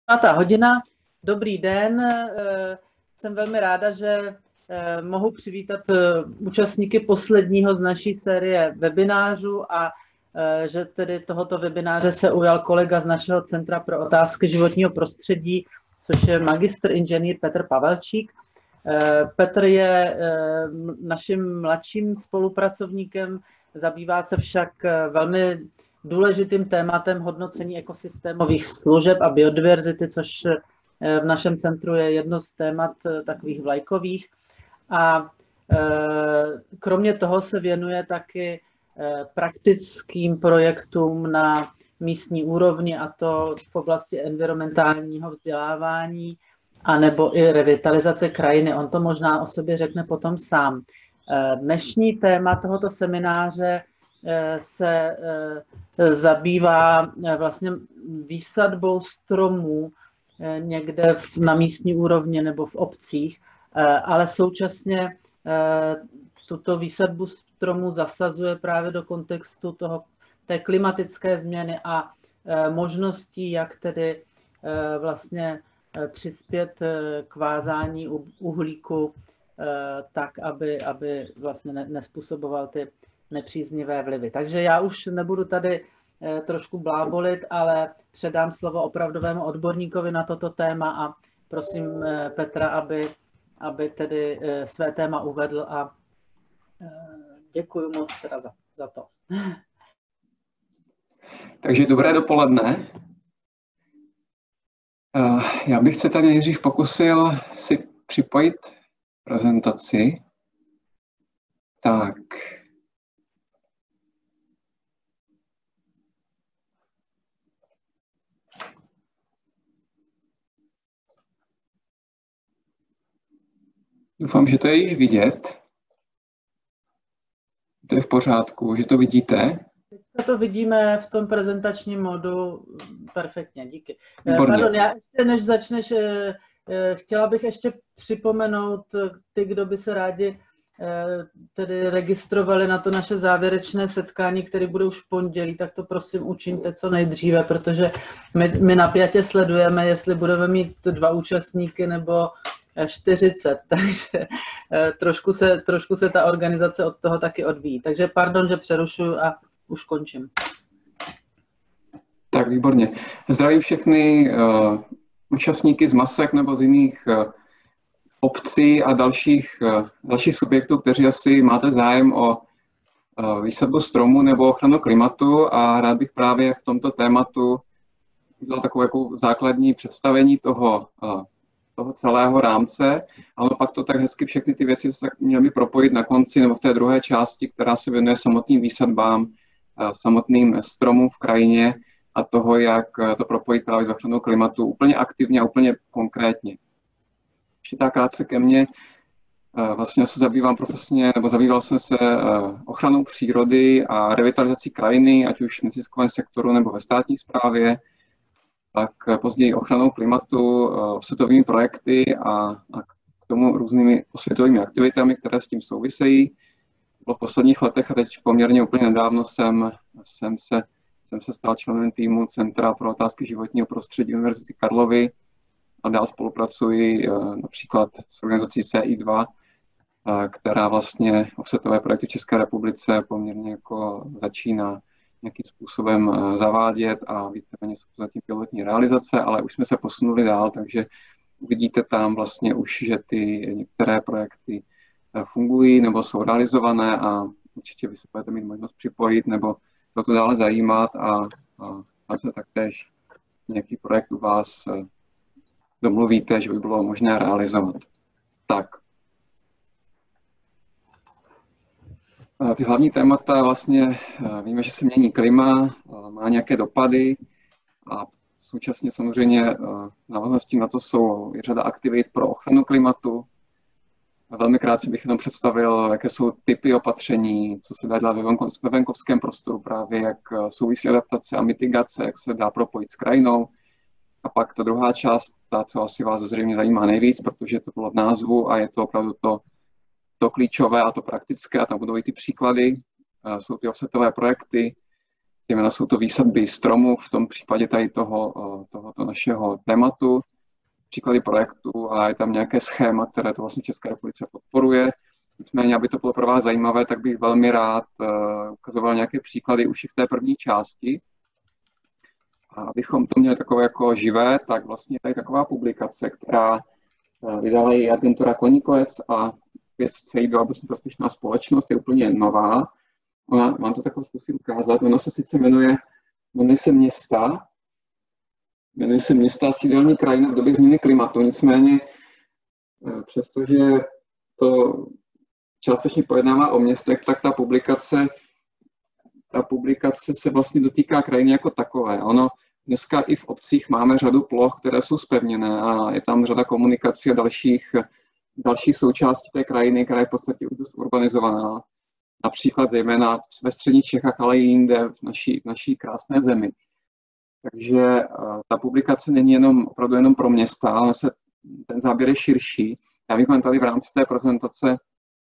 Pátá hodina, dobrý den, jsem velmi ráda, že mohu přivítat účastníky posledního z naší série webinářů a že tedy tohoto webináře se ujal kolega z našeho Centra pro otázky životního prostředí, což je magistr inženýr Petr Pavelčík. Petr je naším mladším spolupracovníkem, zabývá se však velmi důležitým tématem hodnocení ekosystémových služeb a biodiverzity, což v našem centru je jedno z témat takových vlajkových. A kromě toho se věnuje taky praktickým projektům na místní úrovni, a to v oblasti environmentálního vzdělávání anebo i revitalizace krajiny. On to možná o sobě řekne potom sám. Dnešní téma tohoto semináře se zabývá vlastně výsadbou stromů někde na místní úrovni nebo v obcích, ale současně tuto výsadbu stromů zasazuje právě do kontextu té klimatické změny a možností, jak tedy vlastně přispět k vázání uhlíku tak, aby vlastně nespůsoboval ty nepříznivé vlivy. Takže já už nebudu tady trošku blábolit, ale předám slovo opravdovému odborníkovi na toto téma a prosím Petra, aby tedy své téma uvedl a děkuji moc teda za to. Takže dobré dopoledne. Já bych se tady nejdřív pokusil si připojit prezentaci. Tak. Doufám, že to je již vidět. To je v pořádku, že to vidíte. Teď to vidíme v tom prezentačním modu perfektně, díky. Výborně. Pardon, já ještě než začneš, chtěla bych ještě připomenout ty, kdo by se rádi tedy registrovali na to naše závěrečné setkání, které bude už v pondělí, tak to prosím učiňte co nejdříve, protože my napjatě sledujeme, jestli budeme mít 2 účastníky nebo 40, takže trošku se ta organizace od toho taky odvíjí. Takže pardon, že přerušuju a už končím. Tak, výborně. Zdravím všechny účastníky z Masek nebo z jiných obcí a dalších subjektů, kteří asi máte zájem o výsadbu stromů nebo ochranu klimatu, a rád bych právě v tomto tématu udělal takové jako základní představení toho celého rámce, ale pak to tak hezky všechny ty věci se měly propojit na konci nebo v té druhé části, která se věnuje samotným výsadbám, samotným stromům v krajině a toho, jak to propojit právě s ochranou klimatu úplně aktivně a úplně konkrétně. Ještě tak krátce ke mně. Vlastně se zabývám profesně, nebo zabýval jsem se ochranou přírody a revitalizací krajiny, ať už v neziskovém sektoru nebo ve státní správě, tak později ochranou klimatu, světovými projekty a k tomu různými osvětovými aktivitami, které s tím souvisejí. V posledních letech a teď poměrně úplně nedávno jsem se stal členem týmu Centra pro otázky životního prostředí Univerzity Karlovy a dál spolupracuji například s organizací CI2, která vlastně osvětové projekty v České republice poměrně jako začíná nějakým způsobem zavádět a víceméně jsou zatím pilotní realizace, ale už jsme se posunuli dál, takže uvidíte tam vlastně už, že ty některé projekty fungují nebo jsou realizované a určitě vy se budete mít možnost připojit nebo to dále zajímat a se taktéž nějaký projekt u vás domluvíte, že by bylo možné realizovat. Tak. Ty hlavní témata vlastně víme, že se mění klima, má nějaké dopady a současně samozřejmě návaznosti na to jsou řada aktivit pro ochranu klimatu. Velmi krátce bych jenom představil, jaké jsou typy opatření, co se dá dělat ve venkovském prostoru, právě jak souvisí adaptace a mitigace, jak se dá propojit s krajinou. A pak ta druhá část, ta, co asi vás zřejmě zajímá nejvíc, protože to bylo v názvu a je to opravdu to klíčové a to praktické, a tam budou i ty příklady, jsou ty osvětové projekty, zejména jsou to výsadby stromů, v tom případě tady tohoto našeho tématu, příklady projektu a je tam nějaké schéma, které to vlastně České republice podporuje. Nicméně, aby to bylo pro vás zajímavé, tak bych velmi rád ukazoval nějaké příklady už i v té první části. A abychom to měli takové jako živé, tak vlastně tady taková publikace, která vydala i agentura Koníkolec a vědci byla bezpečná společnost, je úplně nová. Mám to takové zkusit ukázat. Ono se sice jmenuje se města a sídelní krajina v době změny klimatu, nicméně přestože to částečně pojednává o městech, tak ta publikace se vlastně dotýká krajiny jako takové. Ono dneska i v obcích máme řadu ploch, které jsou zpevněné a je tam řada komunikací a dalších součástí té krajiny, která je v podstatě už dost urbanizovaná. Například zejména ve středních Čechách, ale i jinde v naší krásné zemi. Takže ta publikace není opravdu jenom pro města, ale ten záběr je širší. Já bych vám tady v rámci té prezentace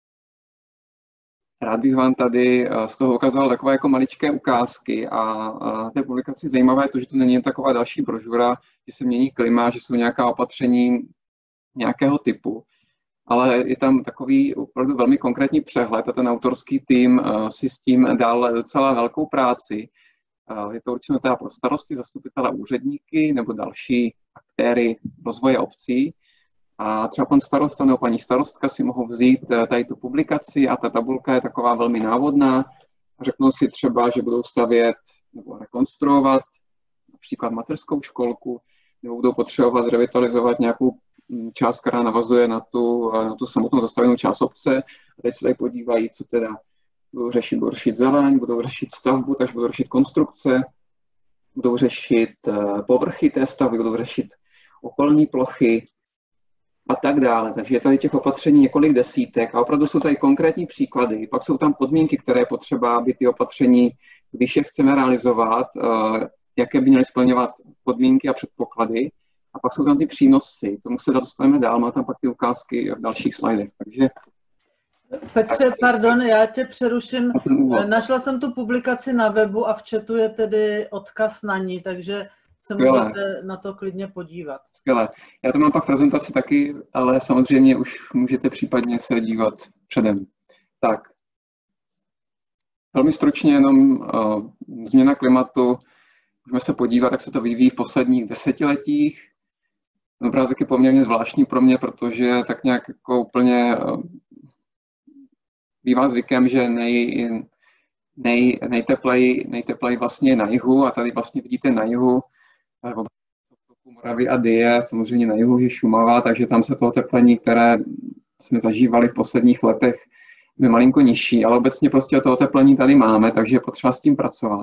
rád bych vám tady z toho ukazoval takové jako maličké ukázky a té publikaci zajímavé je to, že to není jen taková další brožura, že se mění klima, že jsou nějaká opatření nějakého typu, ale je tam takový opravdu velmi konkrétní přehled a ten autorský tým si s tím dal docela velkou práci. Je to určeno teda pro starosty, zastupitele, úředníky nebo další aktéry rozvoje obcí. A třeba pan starosta nebo paní starostka si mohou vzít tady tu publikaci a ta tabulka je taková velmi návodná. Řeknou si třeba, že budou stavět nebo rekonstruovat například mateřskou školku, nebo budou potřebovat zrevitalizovat nějakou část, která navazuje na tu samotnou zastavenou část obce. A teď se tady podívají, co teda budou řešit zeleň, budou řešit stavbu, takže budou řešit konstrukce, budou řešit povrchy té stavby, budou řešit okolní plochy a tak dále. Takže je tady těch opatření několik desítek a opravdu jsou tady konkrétní příklady. Pak jsou tam podmínky, které je potřeba, aby ty opatření, když je chceme realizovat, jaké by měly splňovat podmínky a předpoklady. A pak jsou tam ty přínosy. Tomu se dostaneme dál, má tam pak ty ukázky v dalších slajdech. Takže Petře, pardon, já tě přeruším. Našla jsem tu publikaci na webu a v chatu je tedy odkaz na ní, takže se můžete na to klidně podívat. Skvělé. Já to mám pak v prezentaci taky, ale samozřejmě už můžete případně se dívat předem. Tak. Velmi stručně jenom změna klimatu. Můžeme se podívat, jak se to vyvíjí v posledních desetiletích. Obrázek je poměrně zvláštní pro mě, protože tak nějak jako úplně bývá zvykem, že nejtepleji vlastně na jihu a tady vlastně vidíte na jihu Moravy a Dyje, samozřejmě na jihu je Šumava, takže tam se to oteplení, které jsme zažívali v posledních letech, je malinko nižší, ale obecně prostě to oteplení tady máme, takže je potřeba s tím pracovat.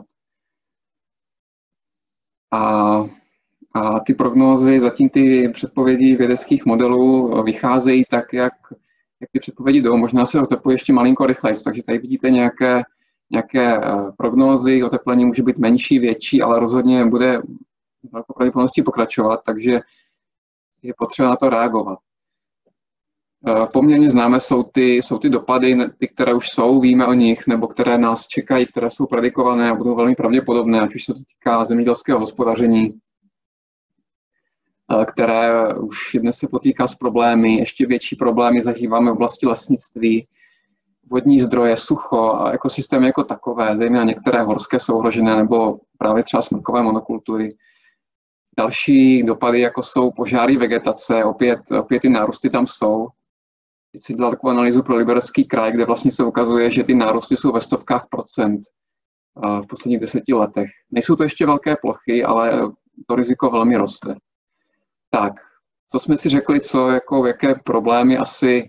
A ty prognózy, zatím ty předpovědi vědeckých modelů vycházejí tak, jak ty předpovědi jdou. Možná se otepluje ještě malinko rychleji, takže tady vidíte nějaké prognózy, oteplení může být menší, větší, ale rozhodně bude velkou pravděpodobností pokračovat, takže je potřeba na to reagovat. Poměrně známé jsou ty dopady, ty, které už jsou, víme o nich, nebo které nás čekají, které jsou predikované a budou velmi pravděpodobné, ať už se to týká zemědělského hospodaření, které už dnes se potýká s problémy, ještě větší problémy zažíváme v oblasti lesnictví, vodní zdroje, sucho a ekosystémy jako takové, zejména některé horské jsou ohrožené, nebo právě třeba smrkové monokultury. Další dopady, jako jsou požáry vegetace, opět ty nárůsty tam jsou. Teď si dělal takovou analýzu pro Liberecký kraj, kde vlastně se ukazuje, že ty nárůsty jsou ve stovkách procent v posledních 10 letech. Nejsou to ještě velké plochy, ale to riziko velmi roste. Tak, to jsme si řekli, jaké problémy asi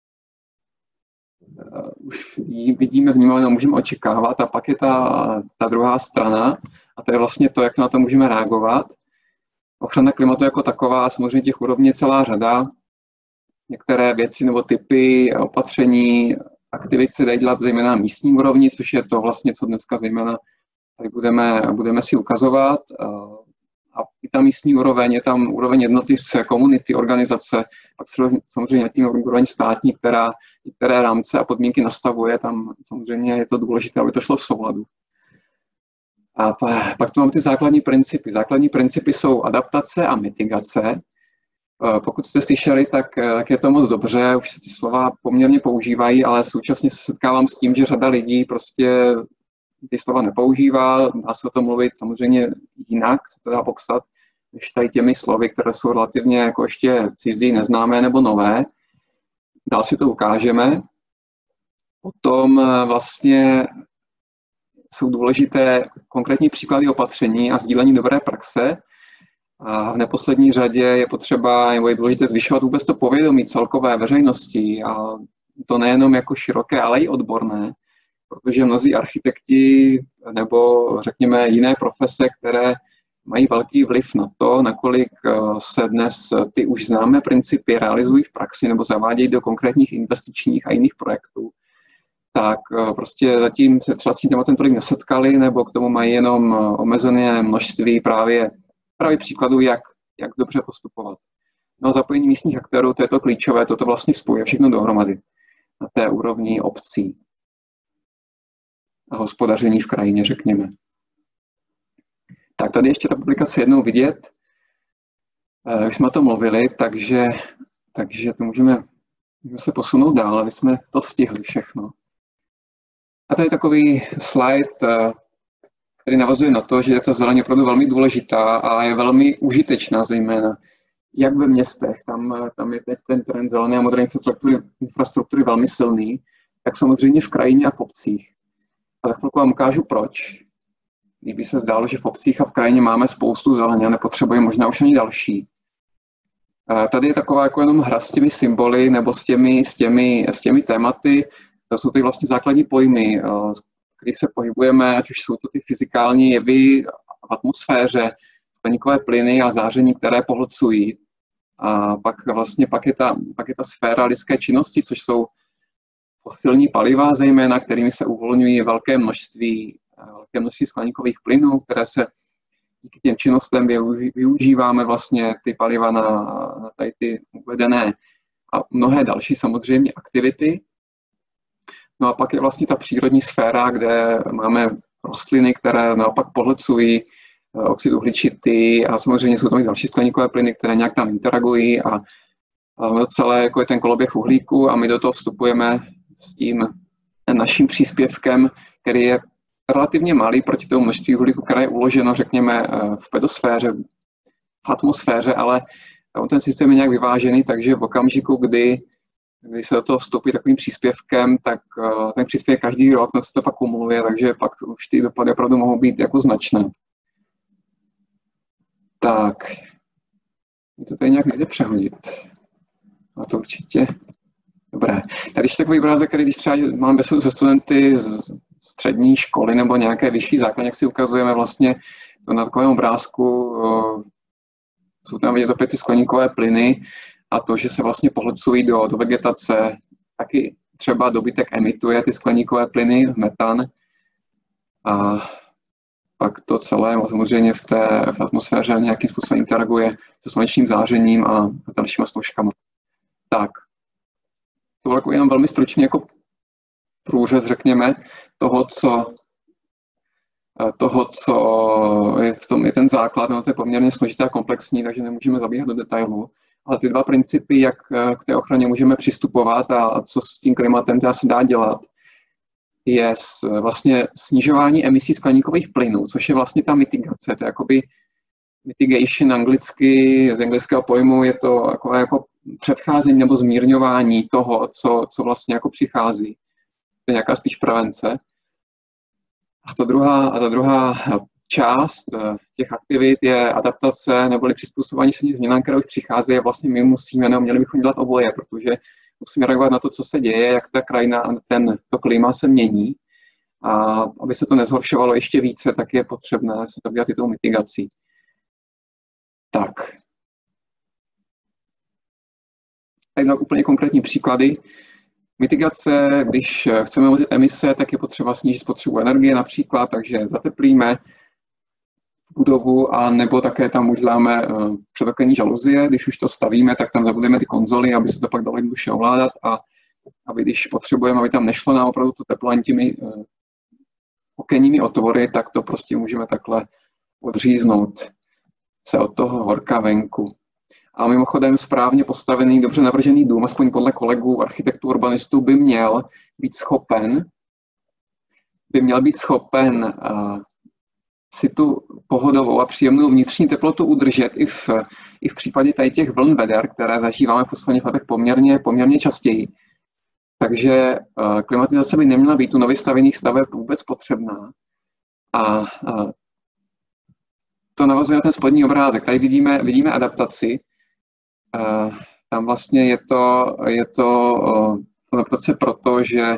už vidíme, vnímáme a můžeme očekávat. A pak je ta druhá strana, a to je vlastně to, jak na to můžeme reagovat. Ochrana klimatu jako taková, samozřejmě těch úrovní je celá řada. Některé věci nebo typy opatření, aktivit se dají dělat zejména na místní úrovni, což je to vlastně, co dneska zejména tady budeme si ukazovat. A i ta místní úroveň, je tam úroveň jednotlivce, komunity, organizace, pak samozřejmě tím úroveň státní, které rámce a podmínky nastavuje, tam samozřejmě je to důležité, aby to šlo v souladu. A pak tu mám ty základní principy. Základní principy jsou adaptace a mitigace. Pokud jste slyšeli, tak je to moc dobře, už se ty slova poměrně používají, ale současně se setkávám s tím, že řada lidí prostě ty slova nepoužívá, dá se o tom mluvit samozřejmě jinak, se to dá popsat, než tady těmi slovy, které jsou relativně jako ještě cizí, neznámé nebo nové. Dál si to ukážeme. Potom vlastně jsou důležité konkrétní příklady opatření a sdílení dobré praxe. A v neposlední řadě je potřeba, nebo je důležité zvyšovat vůbec to povědomí celkové veřejnosti, a to nejenom jako široké, ale i odborné, protože mnozí architekti nebo řekněme jiné profese, které mají velký vliv na to, nakolik se dnes ty už známé principy realizují v praxi nebo zavádějí do konkrétních investičních a jiných projektů, tak prostě zatím se třeba s tím tématem tolik nesetkali, nebo k tomu mají jenom omezené množství právě příkladů, jak dobře postupovat. No a zapojení místních aktérů, to je to klíčové, toto vlastně spojuje všechno dohromady na té úrovni obcí a hospodaření v krajině, řekněme. Tak tady ještě ta publikace jednou vidět. Už jsme o tom mluvili, takže to můžeme se posunout dál, aby jsme to stihli všechno. A tady takový slide, který navazuje na to, že ta zeleň je opravdu velmi důležitá a je velmi užitečná, zejména jak ve městech, tam je teď ten trend zelené a modré infrastruktury velmi silný, tak samozřejmě v krajině a v obcích. A za chvilku vám ukážu proč. Kdyby se zdálo, že v obcích a v krajině máme spoustu zeleně a nepotřebujeme možná už ani další. Tady je taková jako jenom hra s těmi symboly nebo s těmi tématy. To jsou ty vlastně základní pojmy, kterých se pohybujeme, ať už jsou to ty fyzikální jevy v atmosféře, skleníkové plyny a záření, které pohlcují. A pak je ta sféra lidské činnosti, což jsou fosilní paliva zejména, kterými se uvolňují velké množství skleníkových plynů, které se díky těm činnostem využíváme vlastně ty paliva na tady ty uvedené a mnohé další samozřejmě aktivity. No a pak je vlastně ta přírodní sféra, kde máme rostliny, které naopak pohlcují oxid uhličitý a samozřejmě jsou tam i další skleníkové plyny, které nějak tam interagují a celé jako je ten koloběh uhlíku a my do toho vstupujeme s tím naším příspěvkem, který je relativně malý proti tomu množství uhlíku, které je uloženo, řekněme, v pedosféře, v atmosféře, ale ten systém je nějak vyvážený, takže v okamžiku, kdy se do toho vstoupí takovým příspěvkem, tak ten příspěvek každý rok se to pak kumuluje, takže pak už ty dopady opravdu mohou být jako značné. Tak, to tady nějak nejde přehodit. A to určitě. Dobré. Tady ještě takový obrázek, který když třeba mám besedu se studenty z střední školy nebo nějaké vyšší základně, jak si ukazujeme vlastně to na takovém obrázku, jsou tam vidět opět ty skleníkové plyny a to, že se vlastně pohlcují do vegetace, taky třeba dobytek emituje ty skleníkové plyny, metan, a pak to celé samozřejmě v atmosféře nějakým způsobem interaguje se slunečním zářením a s dalšíma složkami. Tak, to bylo jenom velmi stručně jako průřez, řekněme, toho, co je v tom je ten základ, no to je poměrně složité a komplexní, takže nemůžeme zabíhat do detailu. Ale ty dva principy, jak k té ochraně můžeme přistupovat a co s tím klimatem se dá dělat, je vlastně snižování emisí skleníkových plynů, což je vlastně ta mitigace. To je jakoby mitigation anglicky, z anglického pojmu je to takové jako předcházení nebo zmírňování toho, co vlastně jako přichází. To je nějaká spíš prevence. A ta druhá část těch aktivit je adaptace neboli přizpůsobování se změnám, které už přicházejí. Vlastně my měli bychom dělat oboje, protože musíme reagovat na to, co se děje, jak ta krajina a to klima se mění. A aby se to nezhoršovalo ještě více, tak je potřebné se to dělat i tou mitigací. Tak. Tady úplně konkrétní příklady. Mitigace, když chceme omezit emise, tak je potřeba snížit spotřebu energie například, takže zateplíme budovu a nebo také tam uděláme předokenní žaluzie. Když už to stavíme, tak tam zabudeme ty konzoly, aby se to pak dalo jednoduše ovládat a aby když potřebujeme, aby tam nešlo na opravdu to teplo ani těmi okenními otvory, tak to prostě můžeme takhle odříznout se od toho horka venku. A mimochodem správně postavený, dobře navržený dům, aspoň podle kolegů, architektů, urbanistů, by měl být schopen si tu pohodovou a příjemnou vnitřní teplotu udržet i v případě tady těch vln veder, které zažíváme v posledních letech poměrně častěji. Takže klimatizace by neměla být u nově stavěných staveb vůbec potřebná. A to navazuje na ten spodní obrázek. Tady vidíme adaptaci. Tam vlastně je to adaptace proto, že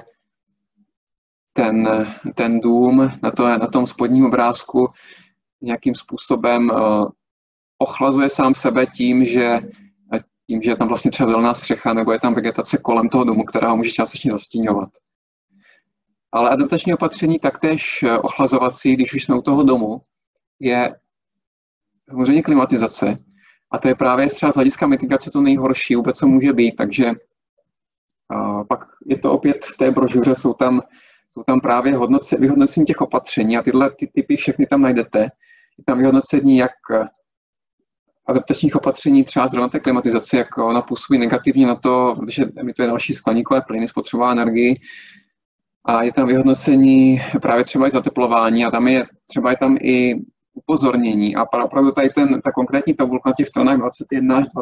ten dům na tom spodním obrázku nějakým způsobem ochlazuje sám sebe tím, že je tam vlastně třeba zelená střecha nebo je tam vegetace kolem toho domu, která ho může částečně zastíňovat. Ale adaptační opatření taktéž ochlazovací, když už jsme u toho domu, je samozřejmě klimatizace. A to je právě třeba z hlediska mitigace to nejhorší vůbec, co může být. Takže pak je to opět v té brožuře, jsou tam právě vyhodnocení těch opatření a tyhle typy všechny tam najdete. Je tam vyhodnocení jak adaptačních opatření, třeba zrovna té klimatizace, jak ona působí negativně na to, protože emituje další skleníkové plyny, spotřebová energii. A je tam vyhodnocení právě třeba i zateplování a je tam i upozornění. A opravdu tady ta konkrétní tabulka na těch stranách 21 až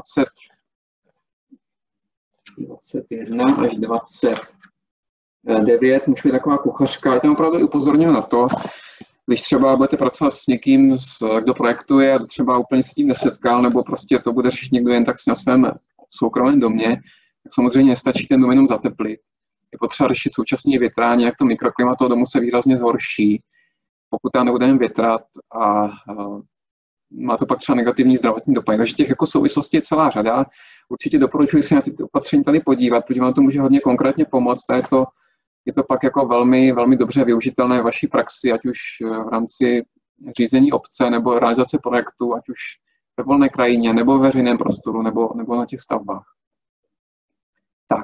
21 až 29, může být taková kuchařka. Je tam opravdu i upozorněno na to, když třeba budete pracovat s někým, kdo projektuje a třeba úplně se tím nesetkal, nebo prostě to bude řešit někdo jen tak na svém soukromém domě, tak samozřejmě nestačí ten dům jenom zateplit. Je potřeba řešit současně větrání, jak to mikroklima toho domu se výrazně zhorší, pokud tam nebudeme větrat a má to pak třeba negativní zdravotní dopad. Takže těch jako souvislostí je celá řada. Určitě doporučuji si na ty opatření tady podívat, protože vám to může hodně konkrétně pomoct. Je to pak jako velmi, velmi dobře využitelné v vaší praxi, ať už v rámci řízení obce nebo realizace projektu, ať už ve volné krajině nebo ve veřejném prostoru nebo na těch stavbách. Tak.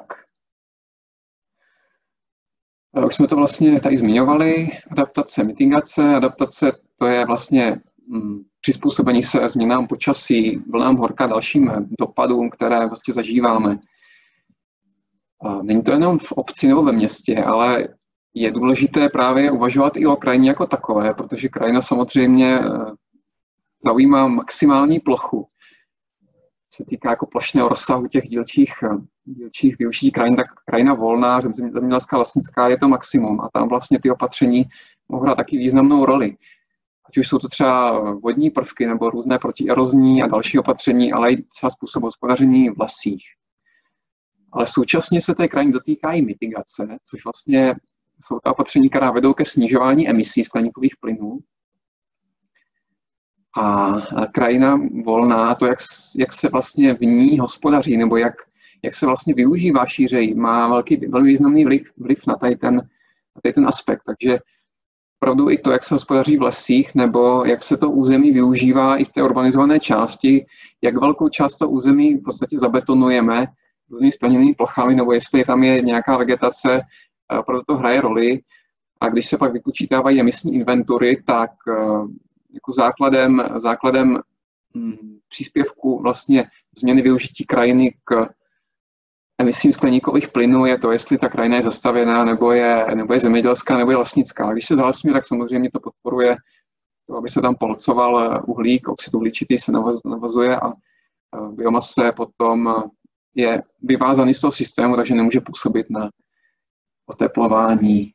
Už jsme to vlastně tady zmiňovali. Adaptace, mitigace. Adaptace to je vlastně přizpůsobení se změnám počasí, vlnám horka, dalším dopadům, které vlastně zažíváme. Není to jenom v obci nebo ve městě, ale je důležité právě uvažovat i o krajině jako takové, protože krajina samozřejmě zaujímá maximální plochu. Se týká jako plošného rozsahu těch dílčích využití krajin, tak krajina volná, zemědělská, lesnická je to maximum a tam vlastně ty opatření mohou hrát taky významnou roli. Ať už jsou to třeba vodní prvky nebo různé protierozní a další opatření, ale i třeba způsob hospodaření v lesích. Ale současně se té krajiny dotýká i mitigace, což vlastně jsou ta opatření, která vedou ke snižování emisí skleníkových plynů. A krajina volná, to, jak se vlastně v ní hospodaří, nebo jak se vlastně využívá šířeji, má velmi významný vliv na tady ten aspekt. Takže opravdu i to, jak se hospodaří v lesích, nebo jak se to území využívá i v té urbanizované části, jak velkou část toho území v podstatě zabetonujeme různými splněnými plochami, nebo jestli tam je nějaká vegetace, opravdu to hraje roli. A když se pak vypočítávají emisní inventury, tak jako základem příspěvku vlastně změny využití krajiny k emisím skleníkových plynů je to, jestli ta krajina je zastavěná, nebo je zemědělská, nebo je lesnická. Když se zalesňuje, tak samozřejmě to podporuje to, aby se tam polcoval uhlík, oxid uhličitý se navazuje a biomasa potom je vyvázaný z toho systému, takže nemůže působit na oteplování.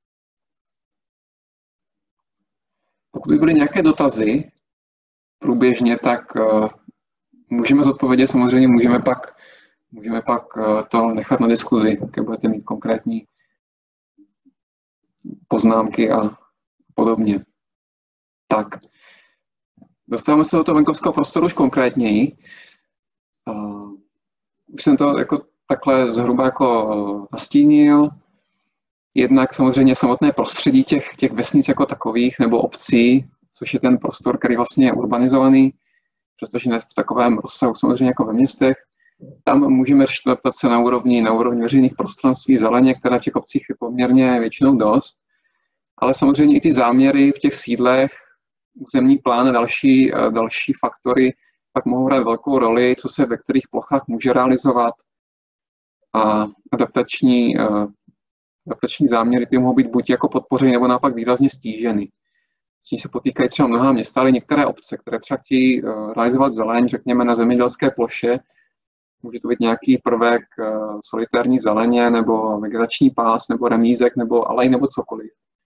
Pokud by byly nějaké dotazy průběžně, tak můžeme zodpovědět, samozřejmě můžeme pak to nechat na diskuzi, když budete mít konkrétní poznámky a podobně. Tak, dostáváme se do toho venkovského prostoru už konkrétněji. Už jsem to jako takhle zhruba jako nastínil. Jednak samozřejmě samotné prostředí těch vesnic jako takových nebo obcí, což je ten prostor, který vlastně je urbanizovaný, přestože ne v takovém rozsahu samozřejmě jako ve městech. Tam můžeme řešit adaptace na úrovni veřejných prostranství, zeleně, které v těch obcích je poměrně většinou dost. ale samozřejmě i ty záměry v těch sídlech, územní plán a další faktory pak mohou hrát velkou roli, co se ve kterých plochách může realizovat. A adaptační záměry ty mohou být buď jako podpořeny, nebo naopak výrazně stíženy. S tím se potýkají třeba mnohá města, ale některé obce, které třeba chtějí realizovat zeleň, řekněme, na zemědělské ploše. Může to být nějaký prvek solitérní zeleně, nebo vegetační pás, nebo remízek, nebo alej, nebo cokoliv.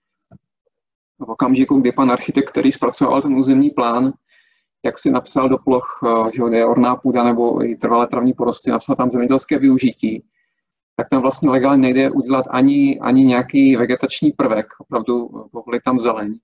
V okamžiku, kdy pan architekt, který zpracoval ten územní plán, jak si napsal do ploch, že je orná půda nebo i trvalé travní porosty, napsal tam zemědělské využití, tak tam vlastně legálně nejde udělat ani nějaký vegetační prvek, opravdu povolit tam zeleň,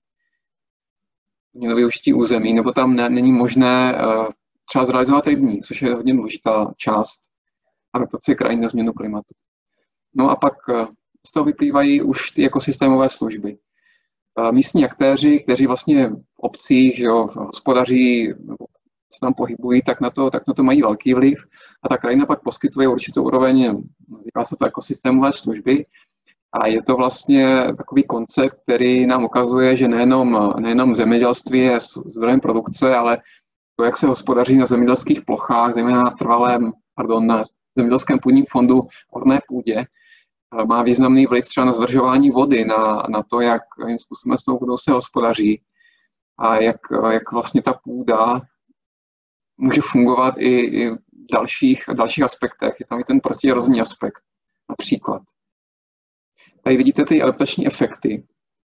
využití území, nebo tam není možné třeba zrealizovat rybník, což je hodně důležitá část adaptace krajiny na změnu klimatu. No a pak z toho vyplývají už ty ekosystémové služby. Místní aktéři, kteří vlastně v obcích, že jo, hospodaří, se tam pohybují, tak na to mají velký vliv. A ta krajina pak poskytuje určitou úroveň, říká se to ekosystémové služby. A je to vlastně takový koncept, který nám ukazuje, že nejenom zemědělství je zdrojem produkce, ale to, jak se hospodaří na zemědělských plochách, zejména na zemědělském půdním fondu orné půdě, má významný vliv třeba na zadržování vody, na to, jakým způsobem s tou vodou se hospodaří a jak vlastně ta půda může fungovat i v dalších aspektech. Je tam i ten protierozní aspekt, například. Tady vidíte ty adaptační efekty.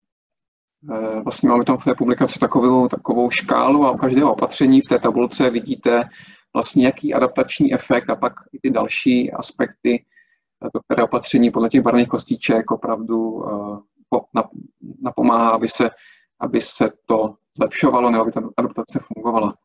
Vlastně máme tam v té publikaci takovou škálu a u každého opatření v té tabulce vidíte vlastně jaký adaptační efekt a pak i ty další aspekty, to které opatření podle těch barevných kostiček opravdu napomáhá, aby se to zlepšovalo nebo aby ta adaptace fungovala.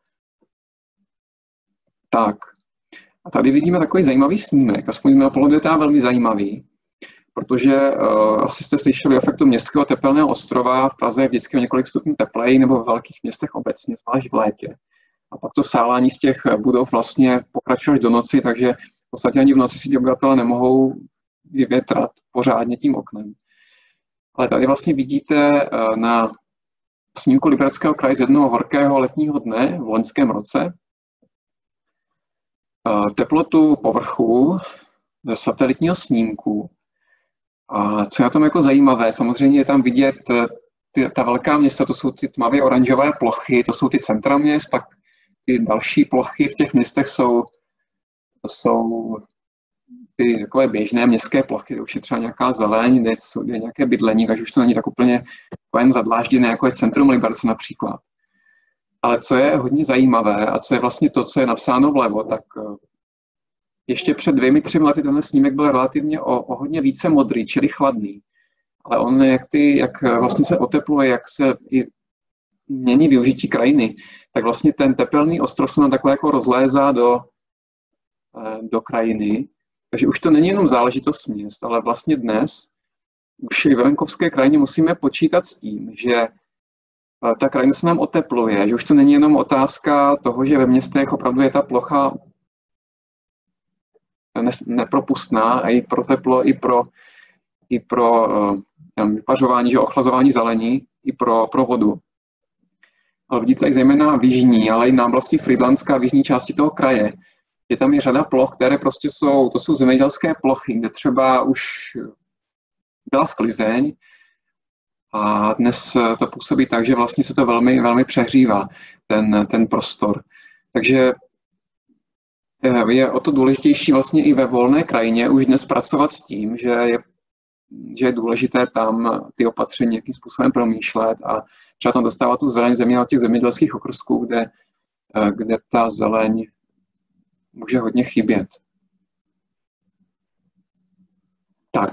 Tak. A tady vidíme takový zajímavý snímek, aspoň z mého pohledu je to velmi zajímavý, protože asi jste slyšeli o efektu městského tepelného ostrova. V Praze je vždycky o několik stupňů tepleji nebo v velkých městech obecně, zvlášť v létě. A pak to sálání z těch budov vlastně pokračuje až do noci, takže v podstatě ani v noci si obyvatelé nemohou vyvětrat pořádně tím oknem. Ale tady vlastně vidíte na snímku Libereckého kraje z jednoho horkého letního dne v loňském roce teplotu povrchu ze satelitního snímku. A co je na tom jako zajímavé, samozřejmě je tam vidět ta velká města, to jsou ty tmavě oranžové plochy, to jsou ty centra měst, pak ty další plochy v těch městech jsou ty takové běžné městské plochy, kde už je třeba nějaká zeleň, kde je nějaké bydlení, takže už to není tak úplně jen zadlážděné, jako je centrum Liberce například. Ale co je hodně zajímavé a co je vlastně to, co je napsáno vlevo, tak ještě před 2-3 lety tenhle snímek byl relativně o hodně více modrý, čili chladný. Ale on, jak vlastně se otepluje, jak se i mění využití krajiny, tak vlastně ten tepelný ostrov se nám takhle jako rozlézá do krajiny. Takže už to není jenom záležitost měst, ale vlastně dnes už i v venkovské krajině musíme počítat s tím, že ta krajina se nám otepluje, že už to není jenom otázka toho, že ve městech opravdu je ta plocha nepropustná a i pro teplo, i pro vypařování, že ochlazování zelení, i pro vodu. Ale vidíte i zejména v jižní, ale i na oblasti Frýdlantska, v jižní části toho kraje, je tam i řada ploch, které prostě jsou zemědělské plochy, kde třeba už byla sklizeň a dnes to působí tak, že vlastně se to velmi, velmi přehřívá, ten prostor. Takže je o to důležitější vlastně i ve volné krajině už dnes pracovat s tím, že je důležité tam ty opatření nějakým způsobem promýšlet a třeba tam dostávat tu zeleň země od těch zemědělských okrsků, kde ta zeleň může hodně chybět. Tak.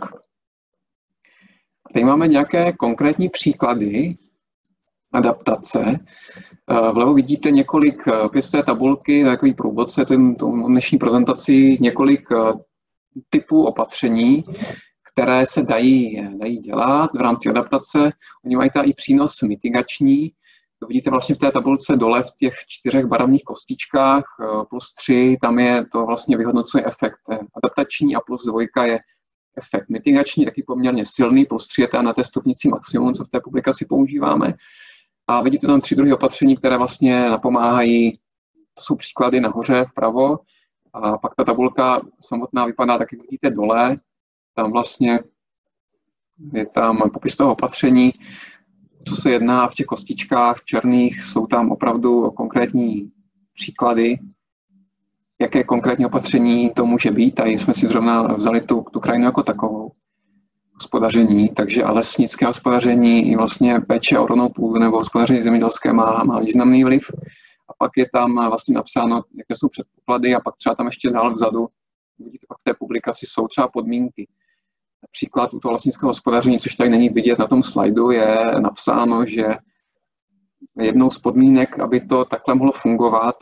Tady máme nějaké konkrétní příklady adaptace. Vlevo vidíte několik, opět z té tabulky, takový průvodce, tou dnešní prezentaci, několik typů opatření, které se dají dělat v rámci adaptace. Oni mají tady i přínos mitigační. To vidíte vlastně v té tabulce dole v těch 4 barevných kostičkách, +3, tam je to vlastně vyhodnocuje efekt adaptační a +2 je efekt mitigační, taky poměrně silný, plus 3 je na té stupnici maximum, co v té publikaci používáme. A vidíte tam 3 druhy opatření, které vlastně napomáhají. To jsou příklady nahoře vpravo. A pak ta tabulka samotná vypadá tak, jak vidíte dole. Tam vlastně je tam popis toho opatření, co se jedná v těch kostičkách černých, jsou tam opravdu konkrétní příklady, jaké konkrétní opatření to může být. A jsme si zrovna vzali tu krajinu jako takovou hospodaření, takže a lesnické hospodaření i vlastně péče o ornou půdu nebo hospodaření zemědělské má významný vliv. A pak je tam vlastně napsáno, jaké jsou předpoklady a pak třeba tam ještě dál vzadu, vidíte, pak v té publikaci jsou třeba podmínky. Například u toho lesnického hospodaření, což tady není vidět na tom slajdu, je napsáno, že jednou z podmínek, aby to takhle mohlo fungovat,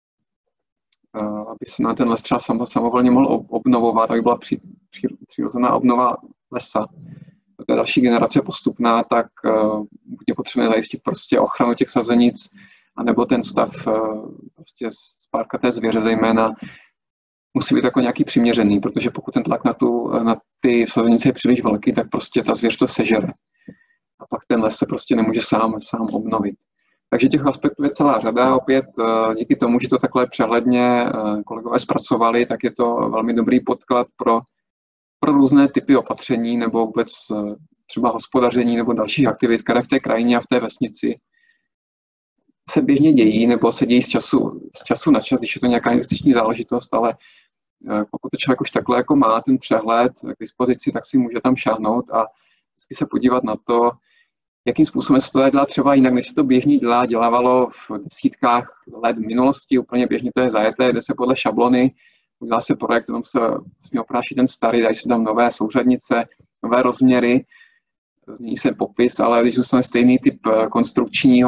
aby se na ten les třeba samovolně mohl obnovovat, aby byla přirozená obnova lesa. Do té další generace postupná, tak je potřebné zajistit prostě ochranu těch sazenic, anebo ten stav prostě spárkaté zvěře zejména musí být jako nějaký přiměřený, protože pokud ten tlak na ty sazenice je příliš velký, tak prostě ta zvěř to sežere. A pak ten les se prostě nemůže sám obnovit. Takže těch aspektů je celá řada. Opět díky tomu, že to takhle přehledně kolegové zpracovali, tak je to velmi dobrý podklad pro různé typy opatření nebo vůbec třeba hospodaření nebo dalších aktivit, které v té krajině a v té vesnici se běžně dějí nebo se dějí z času na čas, když je to nějaká investiční záležitost, ale pokud to člověk už takhle jako má ten přehled k dispozici, tak si může tam šáhnout a vždycky se podívat na to, jakým způsobem se to dělá třeba jinak, než se to běžně dělávalo v desítkách let v minulosti, úplně běžně to je zajeté, kde se podle šablony udělá se projekt, tam se vlastně opráší ten starý, dají se tam nové souřadnice, nové rozměry, změní se popis, ale když zůstane stejný typ konstrukční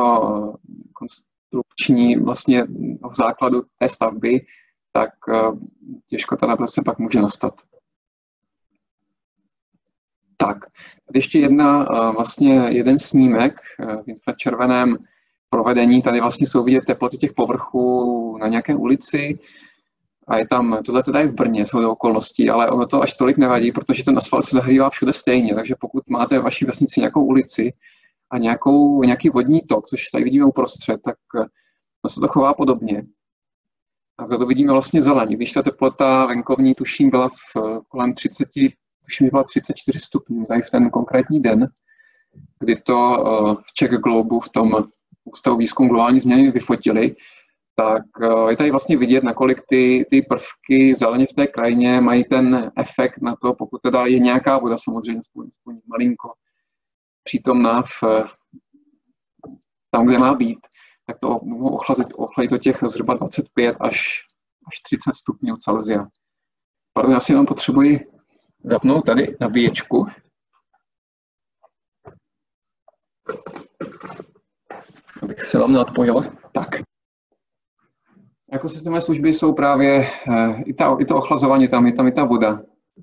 vlastně základu té stavby, tak těžko ta adaptace pak může nastat. Tak, tady ještě jeden snímek v infračerveném provedení. Tady vlastně jsou vidět teploty těch povrchů na nějaké ulici a je tam, tohle teda je v Brně, jsou to okolnosti, ale ono to až tolik nevadí, protože ten asfalt se zahřívá všude stejně, takže pokud máte v vaší vesnici nějakou ulici a nějaký vodní tok, což tady vidíme uprostřed, tak se to chová podobně. A to vidíme vlastně zeleň. Když ta teplota venkovní, tuším, byla kolem 34 stupňů, tady v ten konkrétní den, kdy to v Czech Globu, v tom Ústavu výzkumu globální změny vyfotili, tak je tady vlastně vidět, nakolik ty prvky zeleně v té krajině mají ten efekt na to, pokud teda je nějaká voda, samozřejmě aspoň malinko přítomná tam, kde má být, tak to mohou ochladit do těch zhruba 25 až 30 stupňů Celsia. Pardon, já si jenom potřebuji zapnout tady nabíječku. Abych se vám neodpojil. Tak. Ekosystémové služby jsou právě i to ochlazování, je tam i ta voda.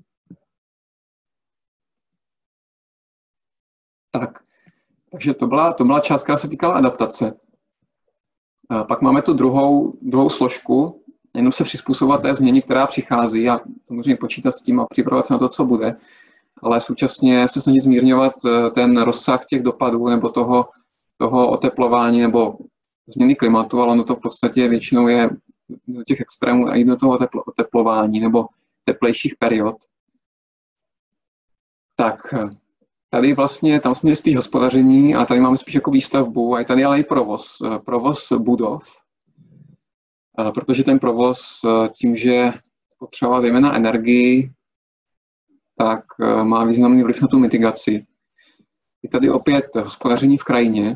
Tak. Takže to byla část, která se týkala adaptace. Pak máme tu druhou složku, jenom se přizpůsobovat té změně, která přichází a samozřejmě počítat s tím a připravovat se na to, co bude, ale současně se snažit zmírňovat ten rozsah těch dopadů nebo toho oteplování nebo změny klimatu, ale ono to v podstatě většinou je do těch extrémů a i do toho oteplování nebo teplejších period. Tak tady vlastně, tam jsme měli spíš hospodaření a tady máme spíš jako výstavbu a je tady ale i provoz budov, protože ten provoz tím, že potřeboval zejména energii, tak má významný vliv na tu mitigaci. Je tady opět hospodaření v krajině.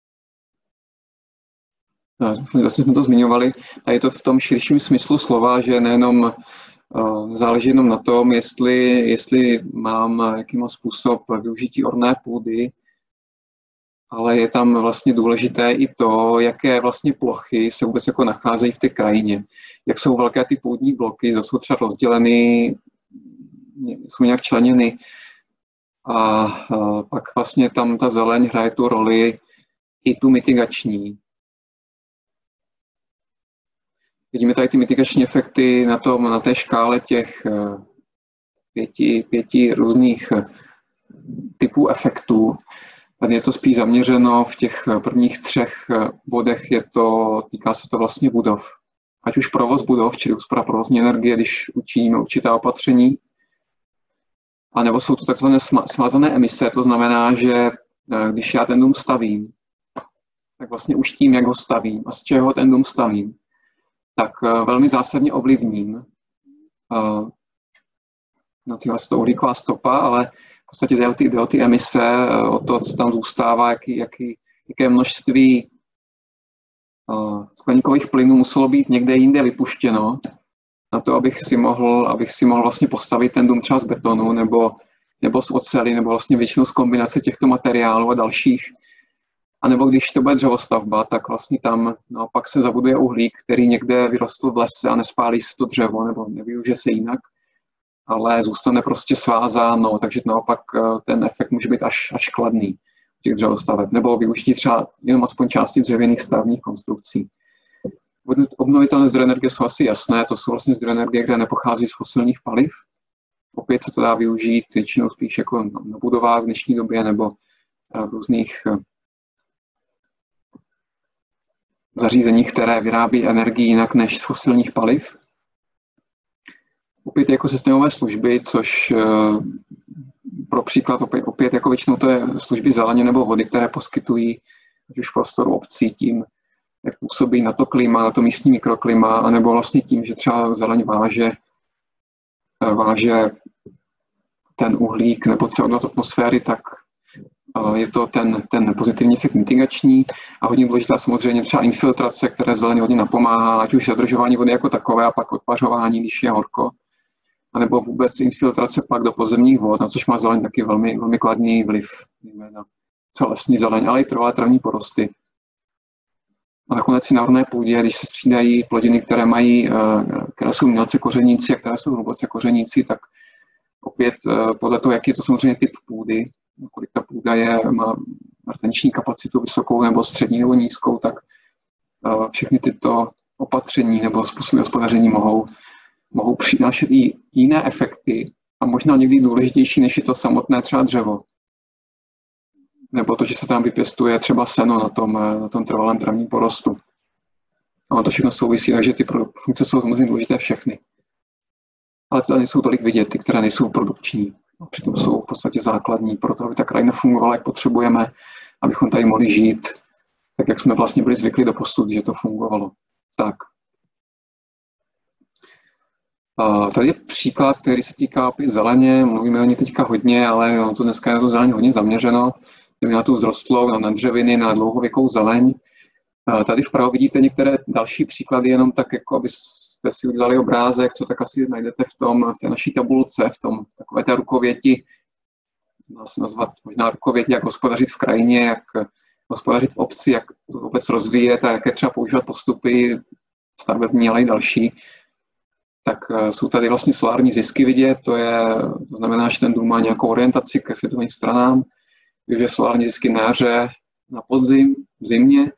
Zase jsme to zmiňovali, tady je to v tom širším smyslu slova, že nejenom záleží jenom na tom, jestli mám jaký způsob využití orné půdy, ale je tam vlastně důležité i to, jaké vlastně plochy se vůbec jako nacházejí v té krajině. Jak jsou velké ty půdní bloky, zase jsou třeba rozděleny, jsou nějak členěny a pak vlastně tam ta zeleň hraje tu roli i tu mitigační. Vidíme tady ty mitigační efekty na té škále těch 5 různých typů efektů. Tady je to spíš zaměřeno v těch prvních 3 bodech, týká se to vlastně budov. Ať už provoz budov, čili úspora provozní energie, když učiníme určitá opatření, anebo jsou to takzvané svázané emise, to znamená, že když já ten dům stavím, tak vlastně už tím, jak ho stavím a z čeho ten dům stavím, tak velmi zásadně ovlivním nazývá se to uhlíková stopa, ale v podstatě jde o ty emise, o to, co tam zůstává, jaké množství skleníkových plynů muselo být někde jinde vypuštěno, na to, abych si mohl vlastně postavit ten dům třeba z betonu nebo z oceli, nebo vlastně většinou z kombinace těchto materiálů a dalších. A nebo když to bude dřevostavba, tak vlastně tam naopak se zabuduje uhlík, který někde vyrostl v lese a nespálí se to dřevo, nebo nevyužije se jinak, ale zůstane prostě svázáno, takže naopak ten efekt může být až kladný u těch dřevostaveb, nebo využití třeba jenom aspoň části dřevěných stavebních konstrukcí. Obnovitelné zdroje energie jsou asi jasné, to jsou vlastně zdroje energie, které nepochází z fosilních paliv. Opět se to dá využít většinou spíš jako na budovách v dnešní době nebo v různých zařízeních, které vyrábí energii jinak než z fosilních paliv. Opět ekosystémové služby, což pro příklad opět jako většinou to je služby zeleně nebo vody, které poskytují ať už prostoru obcí tím, jak působí na to klima, na to místní mikroklima, anebo vlastně tím, že třeba zeleň váže ten uhlík nebo CO2 z atmosféry, tak je to ten pozitivní efekt mitigační a hodně důležitá samozřejmě třeba infiltrace, které zeleně hodně napomáhá, ať už zadržování vody jako takové a pak odpařování, když je horko, anebo vůbec infiltrace pak do podzemních vod, na což má zeleň taky velmi, velmi kladný vliv, na třeba lesní zeleň, ale i trvalé travní porosty. A nakonec si na orné půdě, když se střídají plodiny, které jsou mělce kořenící a které jsou hluboce kořenící, tak opět podle toho, jaký je to samozřejmě typ půdy, kolik ta půda má retenční kapacitu vysokou nebo střední nebo nízkou, tak všechny tyto opatření nebo způsoby hospodaření mohou přinášet i jiné efekty a možná někdy důležitější, než je to samotné třeba dřevo. Nebo to, že se tam vypěstuje třeba seno na tom trvalém travním porostu. A to všechno souvisí, takže ty funkce jsou samozřejmě důležité všechny. Ale tady nejsou tolik vidět, ty, které nejsou produkční. A přitom jsou v podstatě základní pro to, aby ta krajina fungovala, jak potřebujeme, abychom tady mohli žít, tak jak jsme vlastně byli zvyklí doposud, že to fungovalo. Tak. Tady je příklad, který se týká opět zeleně, mluvíme o ní teďka hodně, ale to dneska je na tu zeleň hodně zaměřeno, na tu vzrostlou, na dřeviny, na dlouhověkou zeleň. Tady vpravo vidíte některé další příklady, jenom tak, jako abyste si udělali obrázek, co tak asi najdete v té naší tabulce, v takové té rukověti, dá se nazvat možná rukověti, jak hospodařit v krajině, jak hospodařit v obci, jak tu obec rozvíjet a jaké třeba používat postupy stavební, ale i další. Tak jsou tady vlastně solární zisky vidět, to znamená, že ten dům má nějakou orientaci ke světovým stranám, využije solární zisky na jaře, na podzim, v zimě.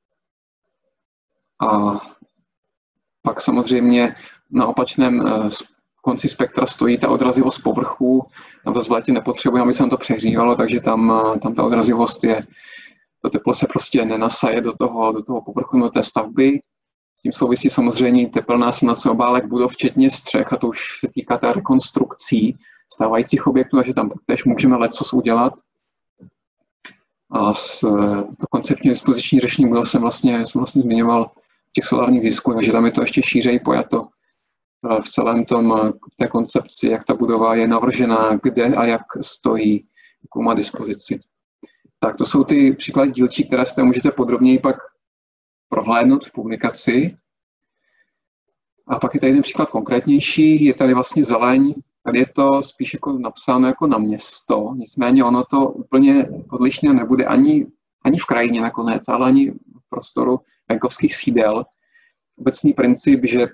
A pak samozřejmě na opačném konci spektra stojí ta odrazivost povrchu. Tam to v létě nepotřebujeme, aby se nám to přehřívalo, takže tam ta odrazivost to teplo se prostě nenasaje do toho povrchu, do té stavby. S tím souvisí samozřejmě tepelná asimilace obálek budov, včetně střech, a to už se týká té rekonstrukcí stávajících objektů, takže tam též můžeme lecos udělat. A to koncepčně dispoziční řešení budov jsem vlastně zmiňoval v těch solárních zisků, takže tam je to ještě šířeji pojato v celém té koncepci, jak ta budova je navržená, kde a jak stojí, jakou má dispozici. Tak to jsou ty příklady dílčí, které si můžete podrobněji pak prohlédnout v publikaci. A pak je tady jeden příklad konkrétnější, je tady vlastně zeleň, tady je to spíš jako napsáno jako na město, nicméně ono to úplně odlišné nebude ani v krajině nakonec, ale ani v prostoru venkovských sídel. Obecný princip, že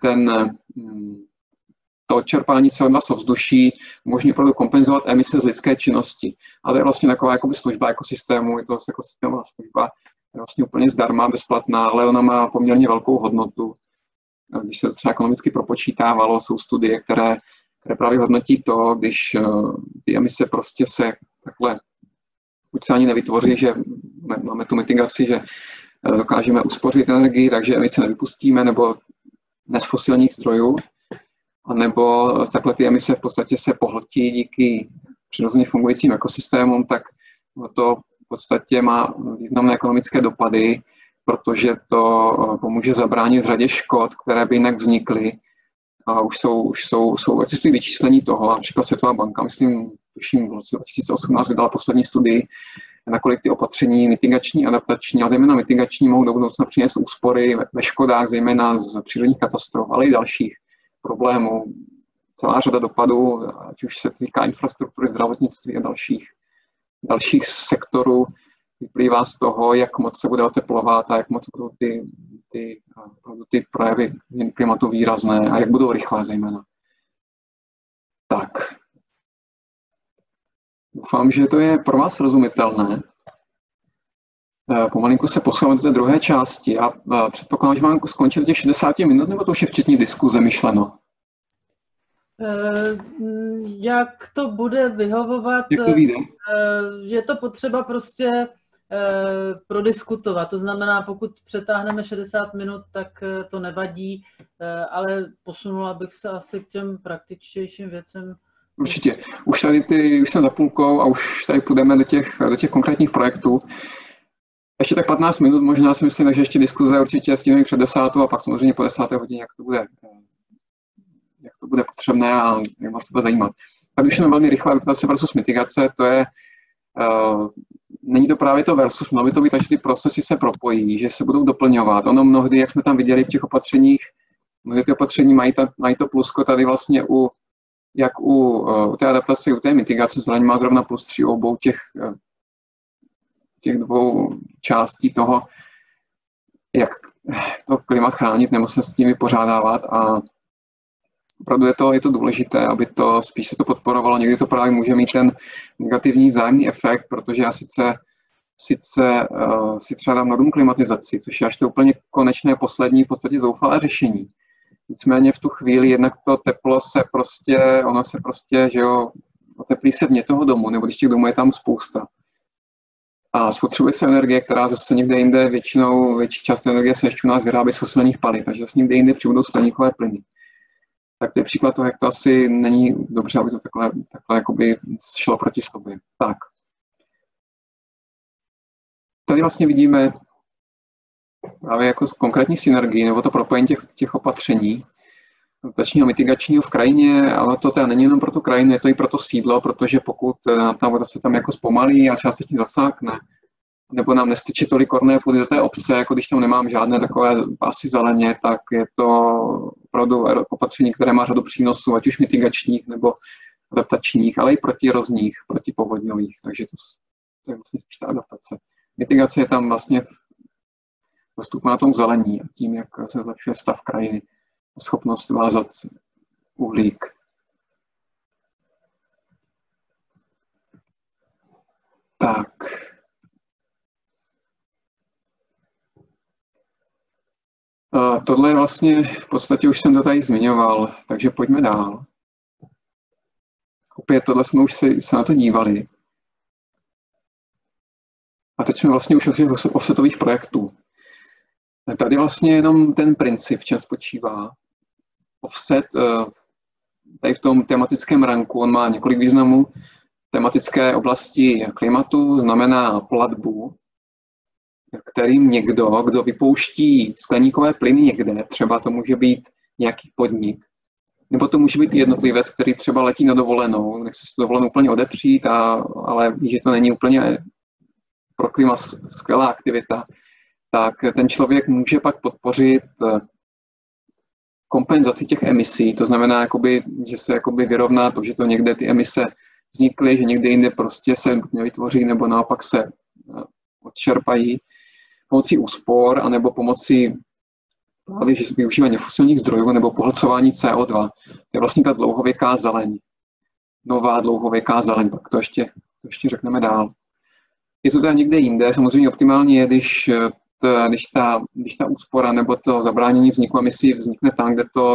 to odčerpání CO2 z ovzduší umožní opravdu kompenzovat emise z lidské činnosti. A to je vlastně taková jakoby služba ekosystému, je to ekosystémová služba, je vlastně úplně zdarma, bezplatná, ale ona má poměrně velkou hodnotu. Když se to třeba ekonomicky propočítávalo, jsou studie, které které právě hodnotí to, když ty emise prostě se takhle, buď se ani nevytvoří, že máme tu mitigaci, že dokážeme uspořit energii, takže emise nevypustíme, nebo ne z fosilních zdrojů, anebo takhle ty emise v podstatě se pohltí díky přirozeně fungujícím ekosystémům, tak to v podstatě má významné ekonomické dopady, protože to pomůže zabránit řadě škod, které by jinak vznikly. A existují vyčíslení toho, například Světová banka, myslím, tuším v roce 2018 vydala poslední studii, nakolik ty opatření mitigační, adaptační, a zejména mitigační mohou do budoucna přinést úspory ve škodách, zejména z přírodních katastrof, ale i dalších problémů. Celá řada dopadů, ať už se týká infrastruktury, zdravotnictví a dalších sektorů, vyplývá z toho, jak moc se bude oteplovat a jak moc budou ty projevy klimatu výrazné a jak budou rychlé zejména. Tak. Doufám, že to je pro vás srozumitelné. Pomalinku se posouváme do té druhé části a předpokládám, že mám skončit do těch 60 minut, nebo to už je včetně diskuze myšleno? Jak to bude vyhovovat, jak to vyjde? Je to potřeba prostě prodiskutovat. To znamená, pokud přetáhneme 60 minut, tak to nevadí, ale posunula bych se asi k těm praktičtějším věcem. Určitě. Už jsem za půlkou a už tady půjdeme do těch konkrétních projektů. Ještě tak 15 minut, možná si myslím, že ještě diskuze určitě s tím před 10. a pak samozřejmě po 10. hodině, jak to bude potřebné a jak vás to bude zajímat. Tady už je velmi rychlá adaptace versus mitigace, to je, není to právě to versus, mělo by to být, že ty procesy se propojí, že se budou doplňovat. Ono mnohdy, jak jsme tam viděli v těch opatřeních, mnohdy ty opatření mají to plusko tady vlastně jak u té adaptace, u té mitigace, zeleň má zrovna +3 obou těch dvou částí toho, jak to klima chránit nebo se s tím vypořádávat a opravdu je to důležité, aby to spíš se to podporovalo. Někdy to právě může mít ten negativní vzájemný efekt, protože já sice si třeba dám na dům klimatizaci, což je až to úplně konečné, poslední, v podstatě zoufalé řešení. Nicméně v tu chvíli jednak to teplo se prostě, že jo, oteplí se vně toho domu, nebo když těch domů je tam spousta. A spotřebuje se energie, která zase někde jinde, větší část energie se ještě u nás vyrábí z fosilních paliv, takže zase někde jinde přibudou skleníkové plyny. Tak to je příklad toho, jak to asi není dobře, aby to takhle jakoby šlo proti sobě. Tak. Tady vlastně vidíme právě jako konkrétní synergii, nebo to propojení těch opatření adaptačního mitigačního v krajině, ale to teda není jenom pro tu krajinu, je to i pro to sídlo, protože pokud ta voda se tam jako zpomalí a částečně zasákne, nebo nám nestyče tolik orné půdy do té obce, jako když tam nemám žádné takové pásy zeleně, tak je to opravdu opatření, které má řadu přínosů, ať už mitigačních nebo adaptačních, ale i protierozních, protipovodňových, takže to je vlastně spíš ta adaptace. Mitigace je tam vlastně dostupná tomu zelení a tím, jak se zlepšuje stav krajiny a schopnost vázat uhlík. Tak. Tohle je vlastně, v podstatě už jsem to tady zmiňoval, takže pojďme dál. Opět tohle jsme už se na to dívali. A teď jsme vlastně už u těch offsetových projektů. Tady vlastně jenom ten princip, v čem spočívá. Offset, tady v tom tematickém ranku, on má několik významů. Tematické oblasti klimatu znamená platbu, kterým někdo, kdo vypouští skleníkové plyny někde, třeba to může být nějaký podnik, nebo to může být jednotlivec, který třeba letí na dovolenou, nechce si tu dovolenou úplně odepřít, ale ví, že to není úplně pro klima skvělá aktivita, tak ten člověk může pak podpořit kompenzaci těch emisí, to znamená, že se vyrovná to, že to někde ty emise vznikly, že někde jinde prostě se nevytvoří, nebo naopak se odčerpají pomocí úspor, anebo pomocí právě využívání fosilních zdrojů nebo pohlcování CO2. To je vlastně ta dlouhověká zeleň. Nová dlouhověká zeleň, tak to ještě řekneme dál. Je to teda někde jinde, samozřejmě optimálně je, když ta úspora nebo to zabránění vzniku emisí vznikne tam, kde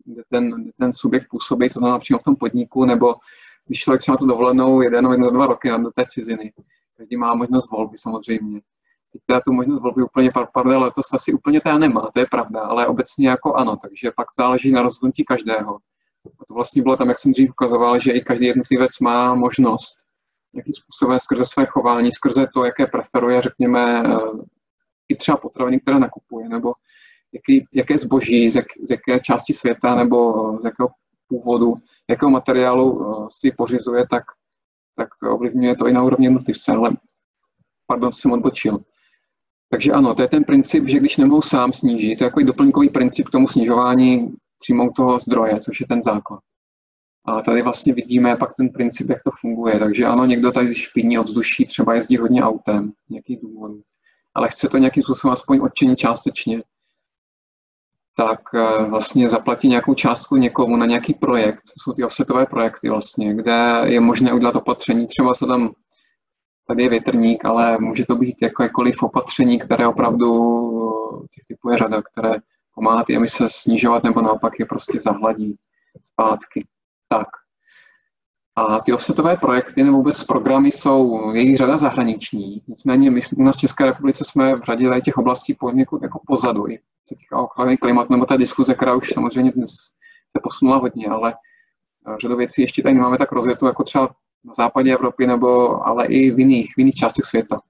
ten subjekt působí, to znamená přímo v tom podniku, nebo když člověk třeba tu dovolenou jede jenom 1-2 roky do té ciziny. Každý má možnost volby samozřejmě. Teď teda tu možnost volby úplně pár letos asi úplně teda nemá, to je pravda, ale obecně jako ano, takže pak záleží na rozhodnutí každého. A to vlastně bylo tam, jak jsem dřív ukazoval, že i každý jednotlivec má možnost nějakým způsobem skrze své chování, skrze to, jaké preferuje, řekněme, i třeba potraviny, které nakupuje, nebo jaké zboží, z jaké části světa, nebo z jakého původu, jakého materiálu si pořizuje, tak ovlivňuje to i na úrovni jednotlivce, ale pardon, jsem odbočil. Takže ano, to je ten princip, že když nemohu sám snížit, to je takový doplňkový princip k tomu snižování přímo toho zdroje, což je ten základ. A tady vlastně vidíme pak ten princip, jak to funguje. Takže ano, někdo tady špiní ovzduší, třeba jezdí hodně autem, nějakých důvodů, ale chce to nějakým způsobem aspoň odčinit částečně, tak vlastně zaplatí nějakou částku někomu na nějaký projekt. To jsou ty offsetové projekty vlastně, kde je možné udělat opatření. Třeba se tam, tady je větrník, ale může to být jakékoliv opatření, které opravdu, těch typů je řada, které pomáhá ty emise snižovat nebo naopak je prostě zahladí zpátky. Tak. A ty offsetové projekty nebo vůbec programy jsou jejich řada zahraniční. Nicméně my u nás v České republice jsme v řadě těch oblastí poněkud jako pozadu. I se týká ochrany klimatu nebo té diskuze, která už samozřejmě dnes se posunula hodně, ale řadu věcí ještě tady nemáme tak rozjetou jako třeba na západě Evropy, ale i v jiných částech světa.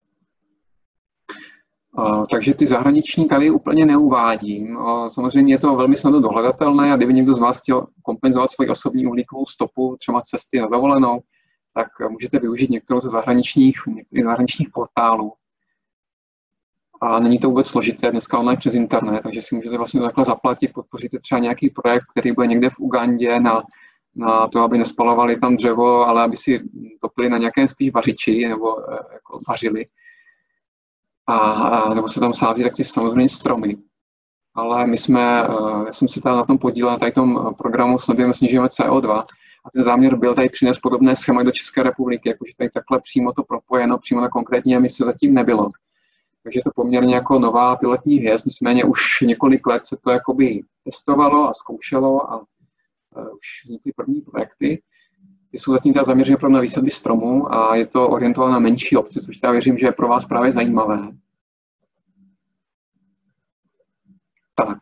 Takže ty zahraniční tady úplně neuvádím. Samozřejmě je to velmi snadno dohledatelné a kdyby někdo z vás chtěl kompenzovat svoji osobní uhlíkovou stopu, třeba cesty na dovolenou, tak můžete využít některou ze zahraničních portálů. A není to vůbec složité dneska online přes internet, takže si můžete vlastně takhle zaplatit, podpoříte třeba nějaký projekt, který bude někde v Ugandě na to, aby nespalovali tam dřevo, ale aby si topili na nějakém spíš vařiči nebo jako vařili. Nebo se tam sází taky samozřejmě stromy. Ale já jsem si tady na tom podílel, na tom programu snižujeme CO2 a ten záměr byl tady přinést podobné schéma do České republiky, jakože tady takhle přímo to propojeno, přímo na konkrétní emise zatím nebylo. Takže je to poměrně jako nová pilotní věc, nicméně už několik let se to jakoby testovalo a zkoušelo a už vznikly první projekty. Ty jsou zatím zaměřené opravdu na výsadby stromů a je to orientováno na menší obce, což já věřím, že je pro vás právě zajímavé. Tak.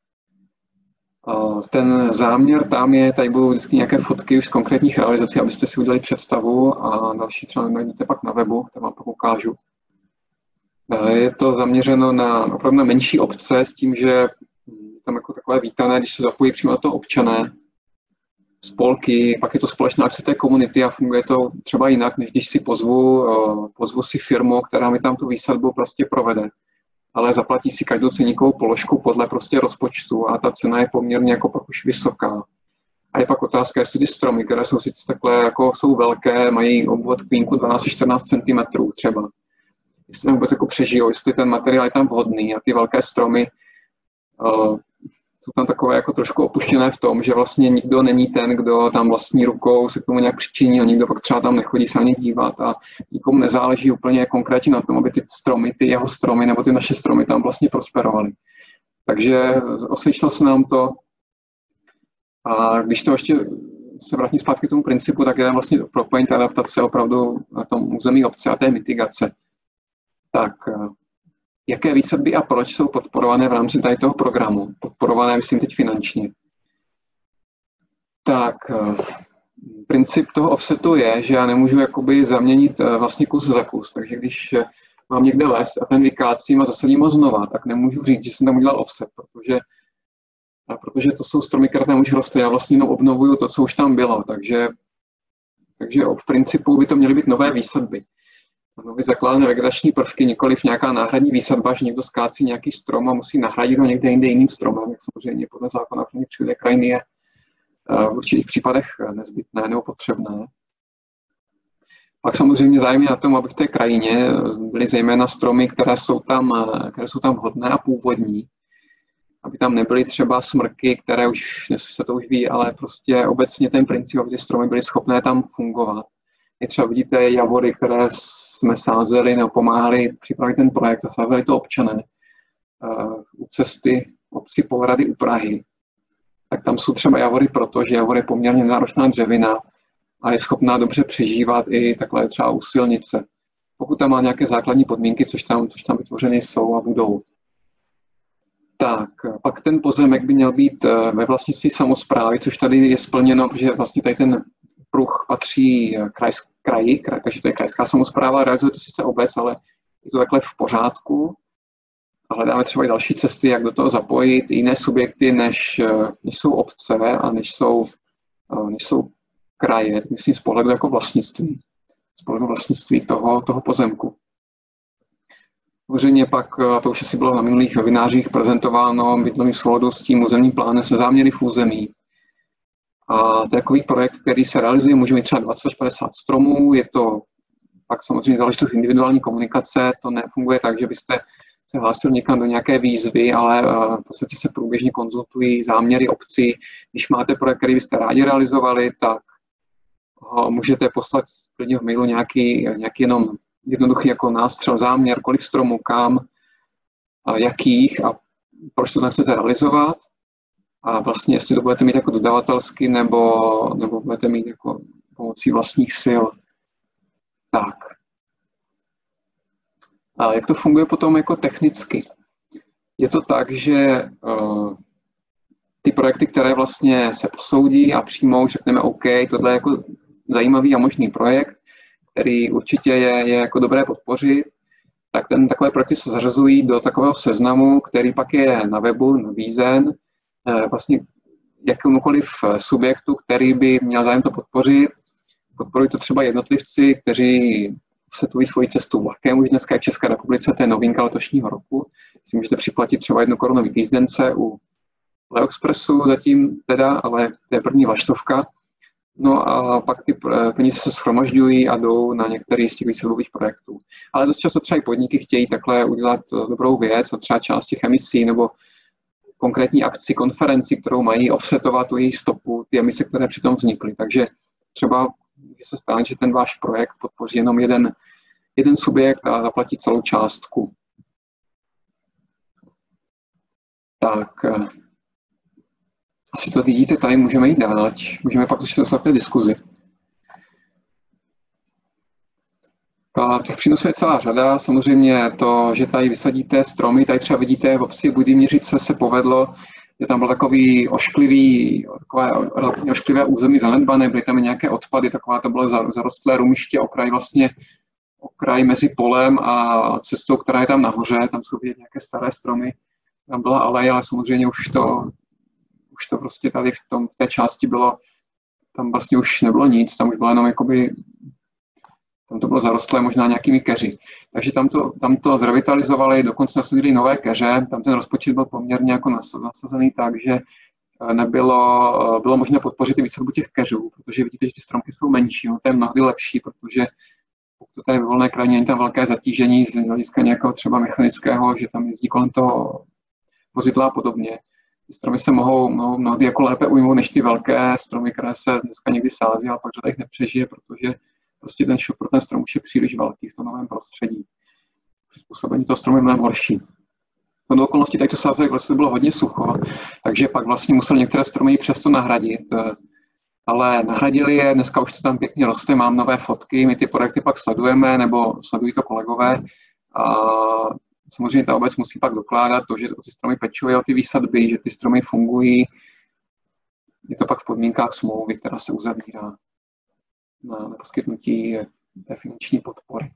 Ten záměr tam je, tady budou vždycky nějaké fotky už z konkrétních realizací, abyste si udělali představu a další třeba najdete pak na webu, to vám pak ukážu. Je to zaměřeno opravdu na menší obce s tím, že tam jako takové vítané, když se zapojí přímo na to občané, spolky, pak je to společná akce té komunity a funguje to třeba jinak, než když si pozvu si firmu, která mi tam tu výsadbu prostě provede. Ale zaplatí si každou ceníkovou položku podle prostě rozpočtu a ta cena je poměrně jako pak už vysoká. A je pak otázka, jestli ty stromy, které jsou sice takhle jako jsou velké, mají obvod kvínku 12-14 cm třeba. Jestli vůbec jako přežijou, jestli ten materiál je tam vhodný a ty velké stromy jsou tam takové jako trošku opuštěné v tom, že vlastně nikdo není ten, kdo tam vlastní rukou se k tomu nějak přičiní a nikdo pak třeba tam nechodí se na ně dívat a nikomu nezáleží úplně konkrétně na tom, aby ty stromy, ty jeho stromy nebo ty naše stromy tam vlastně prosperovaly. Takže osvědčilo se nám to a když to ještě se vrátím zpátky k tomu principu, tak je vlastně propojení té adaptace opravdu na tom území obce a té mitigace. Tak jaké výsadby a proč jsou podporované v rámci tady toho programu? Podporované, myslím, teď finančně. Tak, princip toho offsetu je, že já nemůžu jakoby zaměnit vlastně kus za kus. Takže když mám někde les a ten vykácím a zasadím ho znova, tak nemůžu říct, že jsem tam udělal offset, protože to jsou stromy, které tam už rostly. Já vlastně jenom obnovuju to, co už tam bylo. Takže v principu by to měly být nové výsadby. Nově zakládané vegetační prvky, nikoliv nějaká náhradní výsadba, že někdo skácí nějaký strom a musí nahradit ho někde jinde jiným stromem, jak samozřejmě podle zákona ochrany přírody a krajiny je v určitých případech nezbytné nebo potřebné. Pak samozřejmě zájem je na tom, aby v té krajině byly zejména stromy, které jsou tam vhodné a původní, aby tam nebyly třeba smrky, které už, dnes se to už ví, ale prostě obecně ten princip, aby ty stromy byly schopné tam fungovat. I třeba vidíte javory, které jsme sázeli nebo pomáhali připravit ten projekt a sázeli to občané u cesty obci Pohrady u Prahy. tak tam jsou třeba javory, protože javor je poměrně náročná dřevina a je schopná dobře přežívat i takhle třeba u silnice. Pokud tam má nějaké základní podmínky, což tam vytvořeny jsou a budou. Tak, pak ten pozemek by měl být ve vlastnictví samosprávy, což tady je splněno, protože vlastně tady ten pruh patří kraji, takže to je krajská samospráva, realizuje to sice obec, ale je to takhle v pořádku. A hledáme třeba i další cesty, jak do toho zapojit jiné subjekty, než jsou obce a než jsou kraje, myslím z pohledu jako vlastnictví. Z pohledu vlastnictví toho pozemku. Samozřejmě pak, to už asi bylo na minulých webinářích prezentováno, bydlení v souladu s tím územním plánem se záměry v území. A to je takový projekt, který se realizuje, může mít třeba 20 až 50 stromů, je to pak samozřejmě záležitost individuální komunikace, to nefunguje tak, že byste se hlásil někam do nějaké výzvy, ale v podstatě se průběžně konzultují záměry obcí. Když máte projekt, který byste rádi realizovali, tak můžete poslat klidně v mailu nějaký jenom jednoduchý jako nástřel, záměr, kolik stromů, kam, jakých a proč to chcete realizovat. A vlastně, jestli to budete mít jako dodavatelsky, nebo budete mít jako pomocí vlastních sil. Tak. A jak to funguje potom jako technicky? Je to tak, že ty projekty, které vlastně se posoudí a přijmou, řekneme OK, tohle je jako zajímavý a možný projekt, který určitě je jako dobré podpořit, tak takové projekty se zařazují do takového seznamu, který pak je na webu nabízen vlastně jakémukoliv subjektu, který by měl zájem to podpořit. Podporují to třeba jednotlivci, kteří setují svoji cestu vlakem. Už dneska je v České republice, to je novinka letošního roku. Si můžete připlatit třeba 1 korunový jízdence u Leoexpressu zatím teda, ale to je první vlaštovka. No a pak ty peníze se shromažďují a jdou na některý z těch výsledových projektů. Ale dost často třeba i podniky chtějí takhle udělat dobrou věc a třeba část těch emisí nebo konkrétní akci, konferenci, kterou mají offsetovat tu její stopu, ty emise, které přitom vznikly. Takže třeba se stane, že ten váš projekt podpoří jenom jeden subjekt a zaplatí celou částku. Tak, asi to vidíte, tady můžeme jít dál, můžeme pak ještě dostat té diskuzi. Těch přínosů je celá řada, samozřejmě to, že tady vysadíte stromy, tady třeba vidíte v obci Budimířice se povedlo, že tam byl takový takové relativně ošklivé území zanedbané, byly tam nějaké odpady, taková to bylo zarostlé rumiště, okraj mezi polem a cestou, která je tam nahoře, tam jsou vidět nějaké staré stromy, tam byla aleje, ale samozřejmě už to prostě tady v té části bylo, tam vlastně už nebylo nic, tam už bylo jenom jakoby, tam to bylo zarostlé možná nějakými keři. Takže tam to zrevitalizovali, dokonce nasadili nové keře, tam ten rozpočet byl poměrně jako nasazený tak, že bylo možné podpořit i výsadbu těch keřů, protože vidíte, že ty stromky jsou menší, no to je mnohdy lepší, protože pokud to je ve volné krajině, není tam velké zatížení z hlediska nějakého třeba mechanického, že tam jezdí kolem toho vozidla a podobně. Ty stromy se mohou mnohdy jako lépe ujmout než ty velké stromy, které se dneska někdy sází, ale pak řada jich nepřežije, protože prostě ten šok pro ten strom už je příliš velký v tom novém prostředí. Přizpůsobení toho stromu je mnohem horší. Do okolností tady to sázeli, vlastně bylo hodně sucho, takže pak vlastně museli některé stromy i přesto nahradit. Ale nahradili je, dneska už to tam pěkně roste, mám nové fotky, my ty projekty pak sledujeme, nebo sledují to kolegové. A samozřejmě ta obec musí pak dokládat to, že ty stromy pečují o ty výsadby, že ty stromy fungují. Je to pak v podmínkách smlouvy, která se uzavírá na poskytnutí té finanční podpory.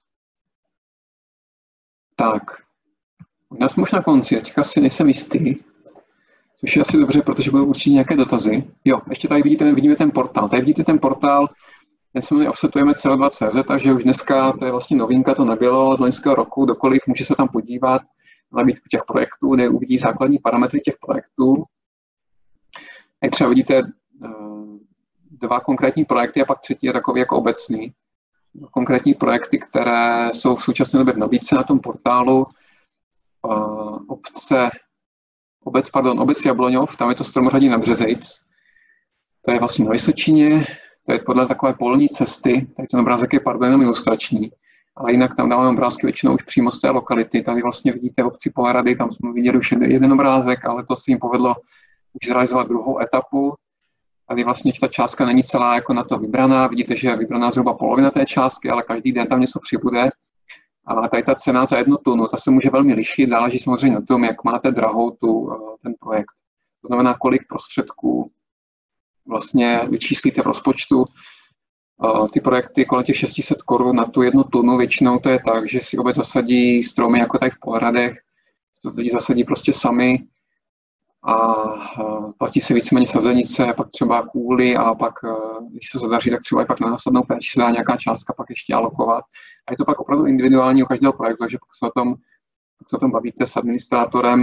Tak, já jsem už na konci, teďka si nejsem jistý, což je asi dobře, protože budou určitě nějaké dotazy. Jo, ještě tady vidíme ten portál. Tady vidíte ten portál, ten se jmenuje offsetujeme CO2.cz, takže už dneska, to je vlastně novinka, to nebylo od loňského roku, dokoliv může se tam podívat na nabídku těch projektů, kde uvidí základní parametry těch projektů. Jak třeba vidíte 2 konkrétní projekty a pak třetí je takový jako obecný. Konkrétní projekty, které jsou v současné době v nabídce na tom portálu. Obec Jabloňov, tam je to stromořadí na Březejc. To je vlastně na Vysočině, to je podle takové polní cesty, tady ten obrázek je jenom ilustrační, ale jinak tam dáváme obrázky většinou už přímo z té lokality. Tady vlastně vidíte v obci Pohrady, tam jsme viděli už jeden obrázek, ale to se jim povedlo už zrealizovat druhou etapu. Tady vlastně ta částka není celá jako na to vybraná. Vidíte, že je vybraná zhruba polovina té částky, ale každý den tam něco přibude. A tady ta cena za 1 tunu, ta se může velmi lišit, záleží samozřejmě na tom, jak máte drahou ten projekt. To znamená, kolik prostředků vlastně vyčíslíte v rozpočtu. Ty projekty kolem těch 600 korun na tu 1 tunu, většinou to je tak, že si obec zasadí stromy jako tady v Pohradech, to lidi zasadí prostě sami a platí se víceméně sazenice, pak třeba kůly a pak, když se zadaří, tak třeba i pak na následnou péči se dá nějaká částka pak ještě alokovat. A je to pak opravdu individuální u každého projektu, takže pak se o tom bavíte s administrátorem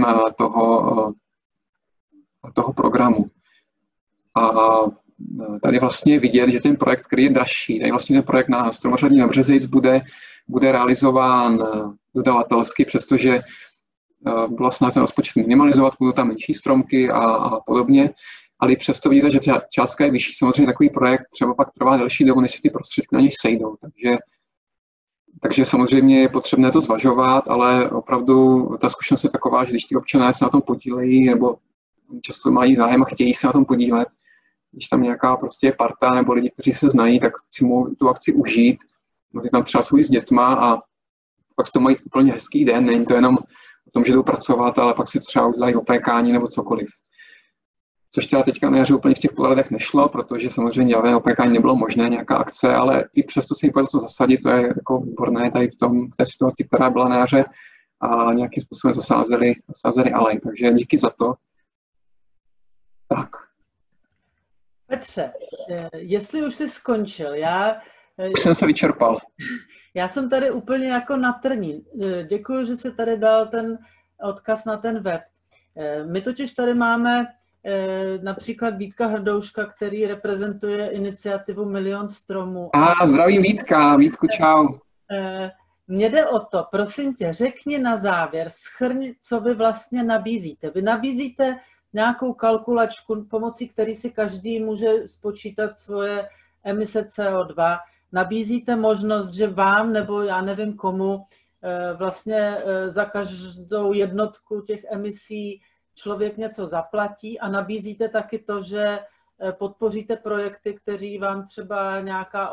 toho programu. A tady vlastně vidět, že ten projekt, který je dražší, tady vlastně ten projekt na Stromořadí na Březic bude realizován dodavatelsky, přestože byla snaha ten rozpočet minimalizovat, budou tam menší stromky a podobně, ale i přesto vidíte, že ta částka je vyšší. Samozřejmě takový projekt třeba pak trvá delší dobu, než si ty prostředky na něj sejdou. Takže samozřejmě je potřebné to zvažovat, ale opravdu ta zkušenost je taková, že když ty občané se na tom podílejí, nebo často mají zájem a chtějí se na tom podílet, když tam nějaká prostě parta nebo lidi, kteří se znají, tak si mohou tu akci užít. No, ty tam třeba jsou i s dětma a pak to mají úplně hezký den, není to jenom o tom, že jdou pracovat, ale pak si třeba udělají opékání nebo cokoliv. Což teda teďka na jaře úplně v těch Pohradech nešlo, protože samozřejmě žádné opékání nebylo možné, nějaká akce, ale i přesto se jim povedlo to zasadit, to je jako výborné tady v té situaci, která byla na jaře a nějakým způsobem zasázeli alej, takže díky za to. Tak. Petře, jestli už jsi skončil, Už jsem se vyčerpal. Já jsem tady úplně jako na trní. Děkuji, že jsi tady dal ten odkaz na ten web. My totiž tady máme například Vítka Hrdouška, který reprezentuje iniciativu Milion stromů. Zdravím Vítka. Vítku, čau. Mně jde o to, prosím tě, řekni na závěr, shrň, co vy vlastně nabízíte. Vy nabízíte nějakou kalkulačku, pomocí který si každý může spočítat svoje emise CO2. Nabízíte možnost, že vám nebo já nevím komu vlastně za každou jednotku těch emisí člověk něco zaplatí a nabízíte taky to, že podpoříte projekty, kteří vám třeba nějaká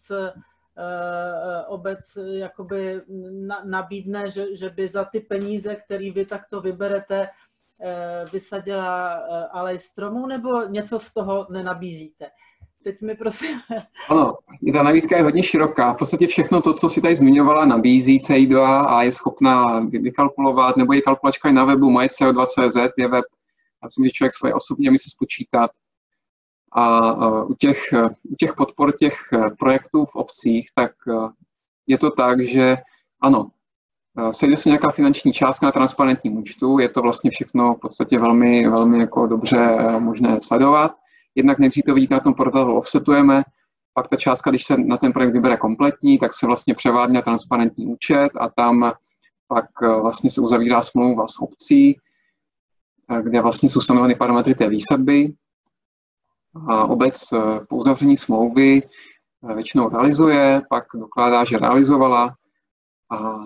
obec jakoby nabídne, že by za ty peníze, které vy takto vyberete, vysadila alej stromů, nebo něco z toho nenabízíte? Teď mi prosím. Ano, ta nabídka je hodně široká. V podstatě všechno to, co si tady zmiňovala, nabízí CEIDOA a je schopná vykalkulovat, nebo je kalkulačka i na webu moje CO2.cz, je web, a co může člověk svoje osobní emise spočítat. A u těch podpor těch projektů v obcích, tak je to tak, že ano, sejde se nějaká finanční částka na transparentním účtu, je to vlastně všechno v podstatě velmi, velmi jako dobře možné sledovat. Jednak nejdřív to vidíte na tom portálu offsetujeme, pak ta částka, když se na ten projekt vybere kompletní, tak se vlastně převádí na transparentní účet a tam pak vlastně se uzavírá smlouva s obcí, kde vlastně jsou stanoveny parametry té výsadby. A obec po uzavření smlouvy většinou realizuje, pak dokládá, že realizovala a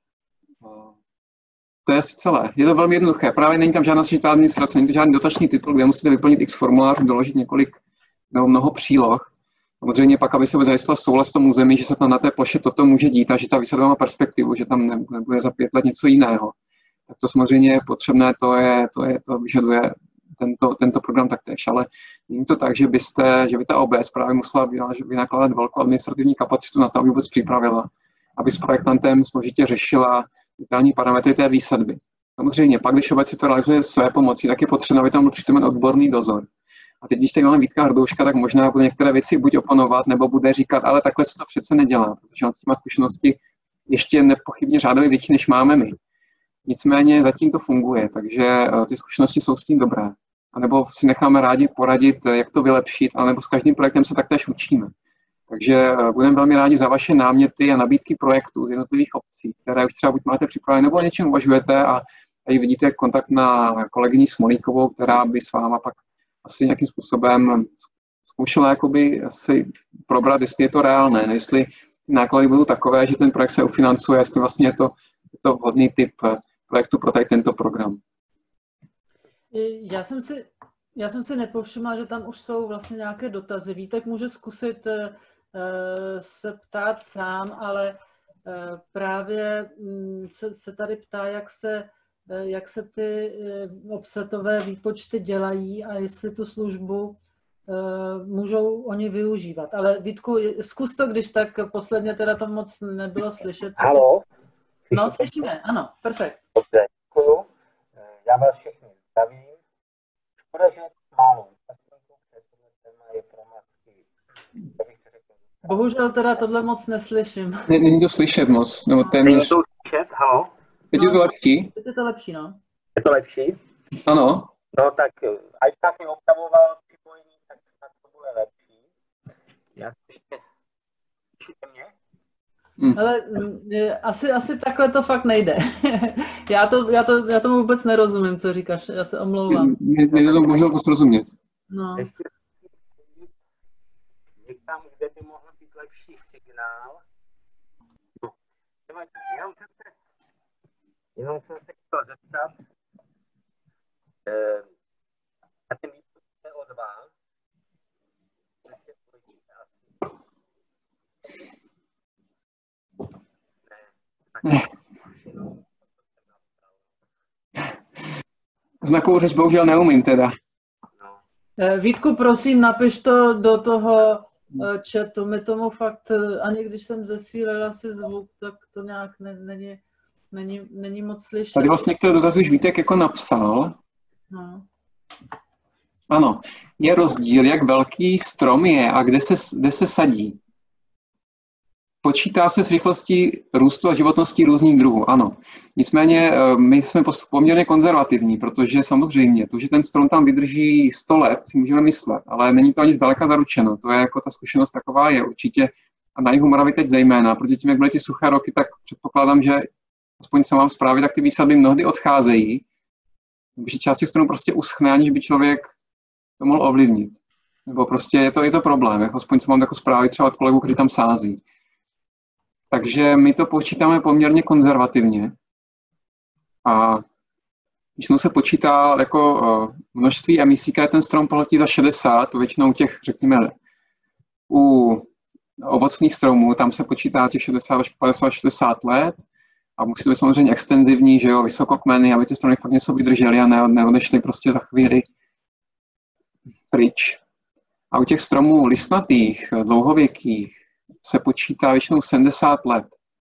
to je asi celé. Je to velmi jednoduché. Právě není tam žádná složitá administrace, není to žádný dotační titul, kde musíte vyplnit x formulářů, doložit několik nebo mnoho příloh. Samozřejmě pak, aby se zajistila souhlas v tom území, že se tam na té ploše toto může dít a že ta výsadba má perspektivu, že tam nebude za 5 let něco jiného. Tak to samozřejmě je potřebné, to vyžaduje tento program taktéž, ale není to tak, že by ta obec právě musela vynakládat velkou administrativní kapacitu na to, aby vůbec připravila, aby s projektantem složitě řešila detailní parametry té výsadby. Samozřejmě pak, když obec si to realizuje své pomocí, tak je potřeba, aby tam byl přítomen odborný dozor. A teď, když tady máme Vítka Hrdouška, tak možná bude některé věci buď oponovat, nebo bude říkat, ale takhle se to přece nedělá, protože on s těma zkušenosti ještě nepochybně řádově větší, než máme my. Nicméně zatím to funguje, takže ty zkušenosti jsou s tím dobré. A nebo si necháme rádi poradit, jak to vylepšit, anebo s každým projektem se taktéž učíme. Takže budeme velmi rádi za vaše náměty a nabídky projektů z jednotlivých obcí, které už třeba buď máte připravené, nebo o něčem uvažujete a tady vidíte kontakt na kolegyni Smolíkovou, která by s váma pak asi nějakým způsobem zkoušela jakoby si probrat, jestli je to reálné, jestli náklady budou takové, že ten projekt se ufinancuje, jestli vlastně je to vhodný typ projektu pro tady tento program. Já jsem si Já jsem si nepovšimla, že tam už jsou vlastně nějaké dotazy. Vítek může zkusit se ptát sám, ale právě se tady ptá, jak se ty offsetové výpočty dělají a jestli tu službu můžou oni využívat. Ale Vítku, zkus to, když tak posledně teda to moc nebylo slyšet. Halo? No, slyšíme, ano, perfekt. Dobře, děkuju. Já vás všechny zdravím. Škoda, že málo účastníků, protože tohle téma je pro masky. Bohužel teda tohle moc neslyším. Není to slyšet moc, nebo téměř. Není to slyšet? Halo? Teď je to lepší? Teď je to lepší, no. Je to lepší? Ano. No tak, ať tak mi opravoval připojení, tak snad to bude lepší. Jak ještě slyšíte mě? Ale asi takhle to fakt nejde. Já tomu vůbec nerozumím, co říkáš, já se omlouvám. Nejde to bohužel rozumět. No. Ještě někam, kde by mohl být lepší signál. No, jenom jsem se chtěl zeptat, a ten výstup je od vás. Znakovou řeč bohužel neumím teda. Vítku, prosím, napiš to do toho chatu. Mi tomu fakt, ani když jsem zesílila si zvuk, tak to nějak není moc slyšet. Tady vlastně některé dotazy už Vítek jako napsal. No. Ano, je rozdíl, jak velký strom je a kde se sadí. Počítá se s rychlostí růstu a životností různých druhů, ano. Nicméně my jsme poměrně konzervativní, protože samozřejmě to, že ten strom tam vydrží 100 let, si můžeme myslet, ale není to ani zdaleka zaručeno. To je jako ta zkušenost taková je určitě, a na jihu Moravy teď zejména, protože tím, jak byly ty suché roky, tak předpokládám, že aspoň co mám zprávy, tak ty výsadby mnohdy odcházejí, že část těch stromů prostě uschne, aniž by člověk to mohl ovlivnit. Nebo prostě je to problém, jako aspoň co mám jako zprávy třeba od kolegů, kteří tam sází. Takže my to počítáme poměrně konzervativně. A když se počítá jako množství emisí, které ten strom pohltí za 60, to většinou těch, řekněme, u ovocných stromů, tam se počítá těch 60 až 50 až 60 let a musí to být samozřejmě extenzivní, že jo, vysokokmeny, aby ty stromy fakt něco vydržely a neodešly prostě za chvíli pryč. A u těch stromů listnatých, dlouhověkých, se počítá většinou 70 let.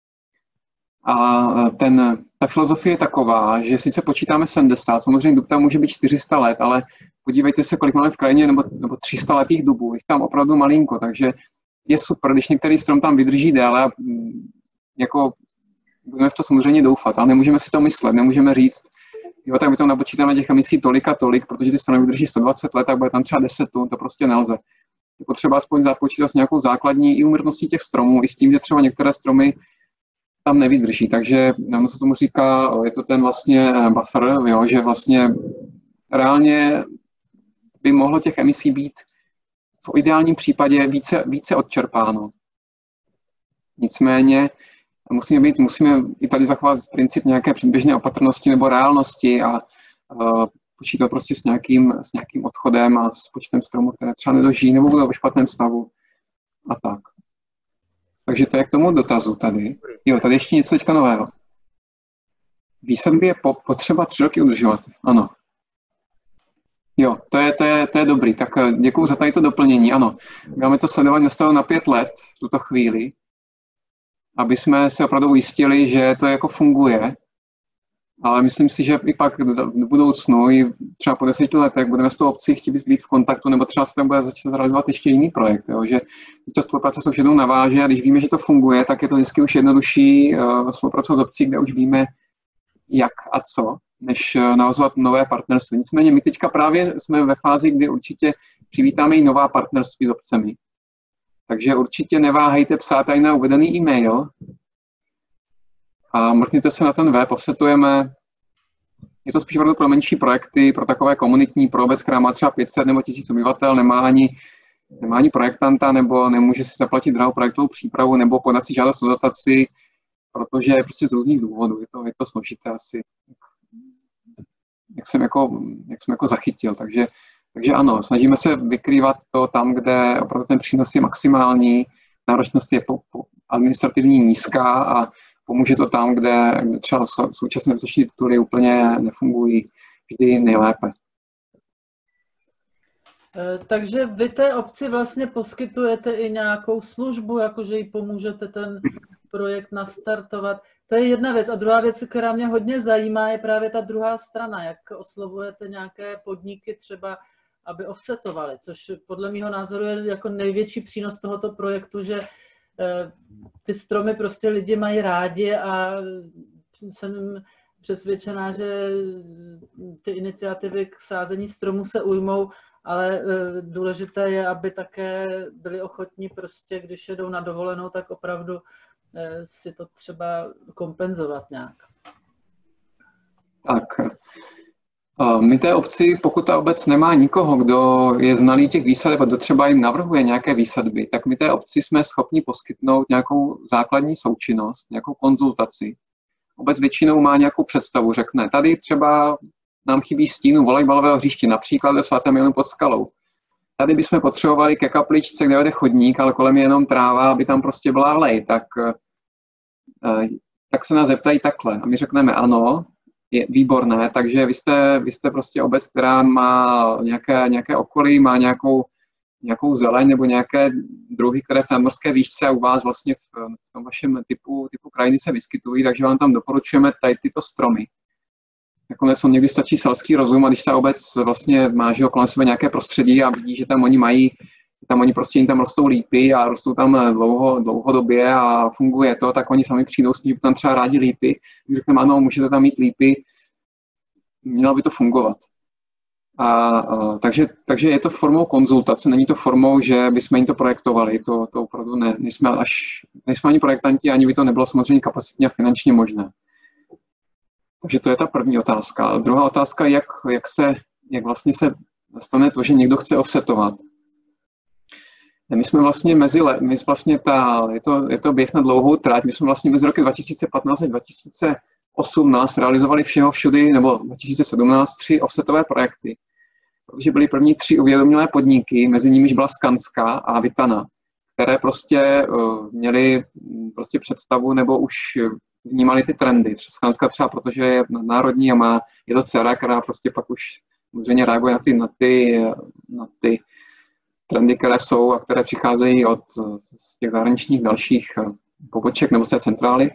A ta filozofie je taková, že sice počítáme 70, samozřejmě dub tam může být 400 let, ale podívejte se, kolik máme v krajině, nebo 300 letých dubů, jich tam opravdu malinko, takže je super, když některý strom tam vydrží déle, jako budeme v to samozřejmě doufat, ale nemůžeme si to myslet, nemůžeme říct, jo, tak my to napočítáme těch emisí tolik a tolik, protože ty stromy vydrží 120 let, tak bude tam třeba 10 tun, to prostě nelze. Je potřeba aspoň započítat s nějakou základní i úmrtností těch stromů, i s tím, že třeba některé stromy tam nevydrží. Takže ono se tomu říká, je to ten vlastně buffer, jo, že vlastně reálně by mohlo těch emisí být v ideálním případě více odčerpáno. Nicméně musíme i tady zachovat princip nějaké předběžné opatrnosti nebo reálnosti a počítat prostě s nějakým odchodem a s počtem stromů, které třeba nedožijí nebo budou ve špatném stavu a tak. Takže to je k tomu dotazu tady. Jo, tady ještě něco teďka nového. Výsadby je potřeba 3 roky udržovat. Ano. Jo, to je dobrý. Tak děkuju za tady to doplnění. Ano, máme to sledování nastaveno na 5 let v tuto chvíli, aby jsme se opravdu ujistili, že to jako funguje. Ale myslím si, že i pak v budoucnu, i třeba po 10 letech, budeme s tou obcí chtít být v kontaktu, nebo třeba se tam bude začít realizovat ještě jiný projekt. Jo? Že ta spolupráce se už jednou naváže a když víme, že to funguje, tak je to vždycky už jednodušší spolupracovat s obcí, kde už víme, jak a co, než navazovat nové partnerství. Nicméně my teďka právě jsme ve fázi, kdy určitě přivítáme i nová partnerství s obcemi. Takže určitě neváhejte psát tady na uvedený e-mail, a mrkněte se na ten web, offsetujeme. Je to spíš pro menší projekty, pro takové komunitní, pro obec, která má třeba 500 nebo 1000 obyvatel, nemá ani projektanta, nebo nemůže si zaplatit drahou projektovou přípravu, nebo podat si žádost o dotaci, protože je prostě z různých důvodů. Je to složité asi, jak jsem jako zachytil. Takže Takže ano, snažíme se vykrývat to tam, kde opravdu ten přínos je maximální, náročnost je administrativní nízká a pomůže to tam, kde třeba současné dotační tituly úplně nefungují vždy nejlépe. Takže vy té obci vlastně poskytujete i nějakou službu, jakože jí pomůžete ten projekt nastartovat. To je jedna věc. A druhá věc, která mě hodně zajímá, je právě ta druhá strana. Jak oslovujete nějaké podniky třeba, aby offsetovali, což podle mého názoru je jako největší přínos tohoto projektu, že ty stromy prostě lidi mají rádi a jsem přesvědčená, že ty iniciativy k sázení stromů se ujmou, ale důležité je, aby také byli ochotní prostě, když jedou na dovolenou, tak opravdu si to třeba kompenzovat nějak. Tak, my té obci, pokud ta obec nemá nikoho, kdo je znalý těch výsadeb a kdo třeba jim navrhuje nějaké výsadby, tak my té obci jsme schopni poskytnout nějakou základní součinnost, nějakou konzultaci. Obec většinou má nějakou představu, řekne, tady třeba nám chybí stínu volejbalového hřiště, například ve Svatém Janu pod Skalou. Tady bychom potřebovali ke kapličce, kde vede chodník, ale kolem je jenom tráva, aby tam prostě byla alej, tak se nás zeptají takhle. A my řekneme ano, je výborné, takže vy jste prostě obec, která má nějaké okolí, má nějakou zeleň nebo nějaké druhy, které v té morské výšce a u vás vlastně v tom vašem typu krajiny se vyskytují, takže vám tam doporučujeme tady tyto stromy. Nakonec někdy stačí selský rozum a když ta obec vlastně má kolem sebe nějaké prostředí a vidí, že tam oni prostě jim tam rostou lípy a rostou tam dlouhodobě a funguje to, tak oni sami přijdou s tím, že tam třeba rádi lípy. Řekneme, ano, můžete tam mít lípy, mělo by to fungovat. Takže je to formou konzultace, není to formou, že bychom jim to projektovali, to opravdu ne. Nejsme ani projektanti, ani by to nebylo samozřejmě kapacitně a finančně možné. Takže to je ta první otázka. A druhá otázka, jak vlastně se stane to, že někdo chce offsetovat. My jsme vlastně je to běh na dlouhou trať, my jsme vlastně mezi roky 2015 a 2018 realizovali všeho všudy, nebo 2017 3 offsetové projekty. Protože byly první 3 uvědomělé podniky, mezi nimiž byla Skanska a Vitana, které prostě měly prostě představu nebo už vnímali ty trendy. Skanska třeba, protože je národní a je to dcera, která prostě pak už samozřejmě reaguje na ty trendy, které jsou a které přicházejí z těch zahraničních dalších poboček nebo z té centrály.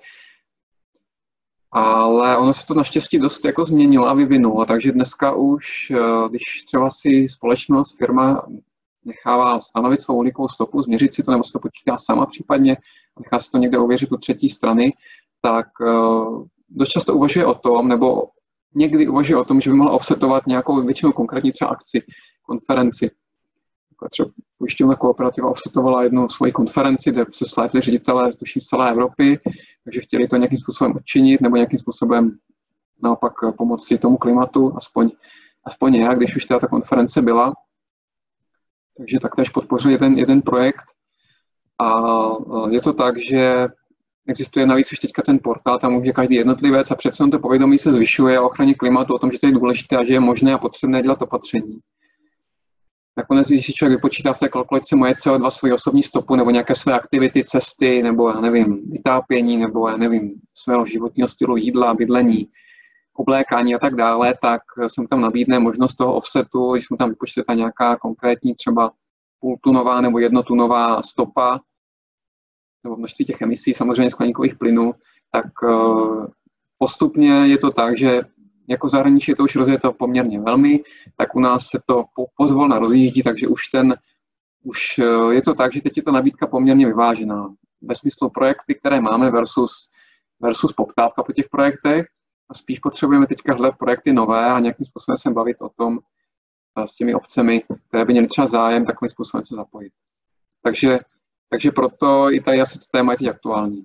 Ale ono se to naštěstí dost jako změnilo a vyvinulo, takže dneska už, když třeba si společnost, firma nechává stanovit svou uhlíkovou stopu, změřit si to nebo se to počítá sama případně, nechá se to někde ověřit u třetí strany, tak dost často uvažuje o tom, nebo někdy uvažuje o tom, že by mohla offsetovat nějakou většinou konkrétní třeba akci, konferenci. Třeba pojišťovna Kooperativa offsetovala jednu svoji konferenci, kde se slétli ředitelé z celé Evropy, takže chtěli to nějakým způsobem odčinit nebo nějakým způsobem naopak pomoci tomu klimatu, aspoň nějak, když už ta konference byla. Takže taktéž podpořili jeden projekt a je to tak, že existuje navíc už teďka ten portál, tam může každý jednotlivec a přece to povědomí se zvyšuje o ochraně klimatu, o tom, že to je důležité a že je možné a potřebné dělat opatření. Nakonec, když si člověk vypočítá v té kalkulaci moje CO2 svoji osobní stopu nebo nějaké své aktivity, cesty, nebo já nevím, vytápění, nebo já nevím, svého životního stylu, jídla, bydlení, oblékání a tak dále, tak se mu tam nabídne možnost toho offsetu, když mu tam vypočtete nějaká konkrétní třeba půltunová nebo jednotunová stopa, nebo množství těch emisí, samozřejmě skleníkových plynů, tak postupně je to tak, že jako zahraničí je to už rozjeto poměrně velmi, tak u nás se to pozvolna rozjíždí, takže už je to tak, že teď je ta nabídka poměrně vyvážená. Ve smyslu projekty, které máme versus poptávka po těch projektech a spíš potřebujeme teďka hledat projekty nové a nějakým způsobem se bavit o tom s těmi obcemi, které by měly třeba zájem takovým způsobem se zapojit. Takže proto i tady asi to téma je teď aktuální.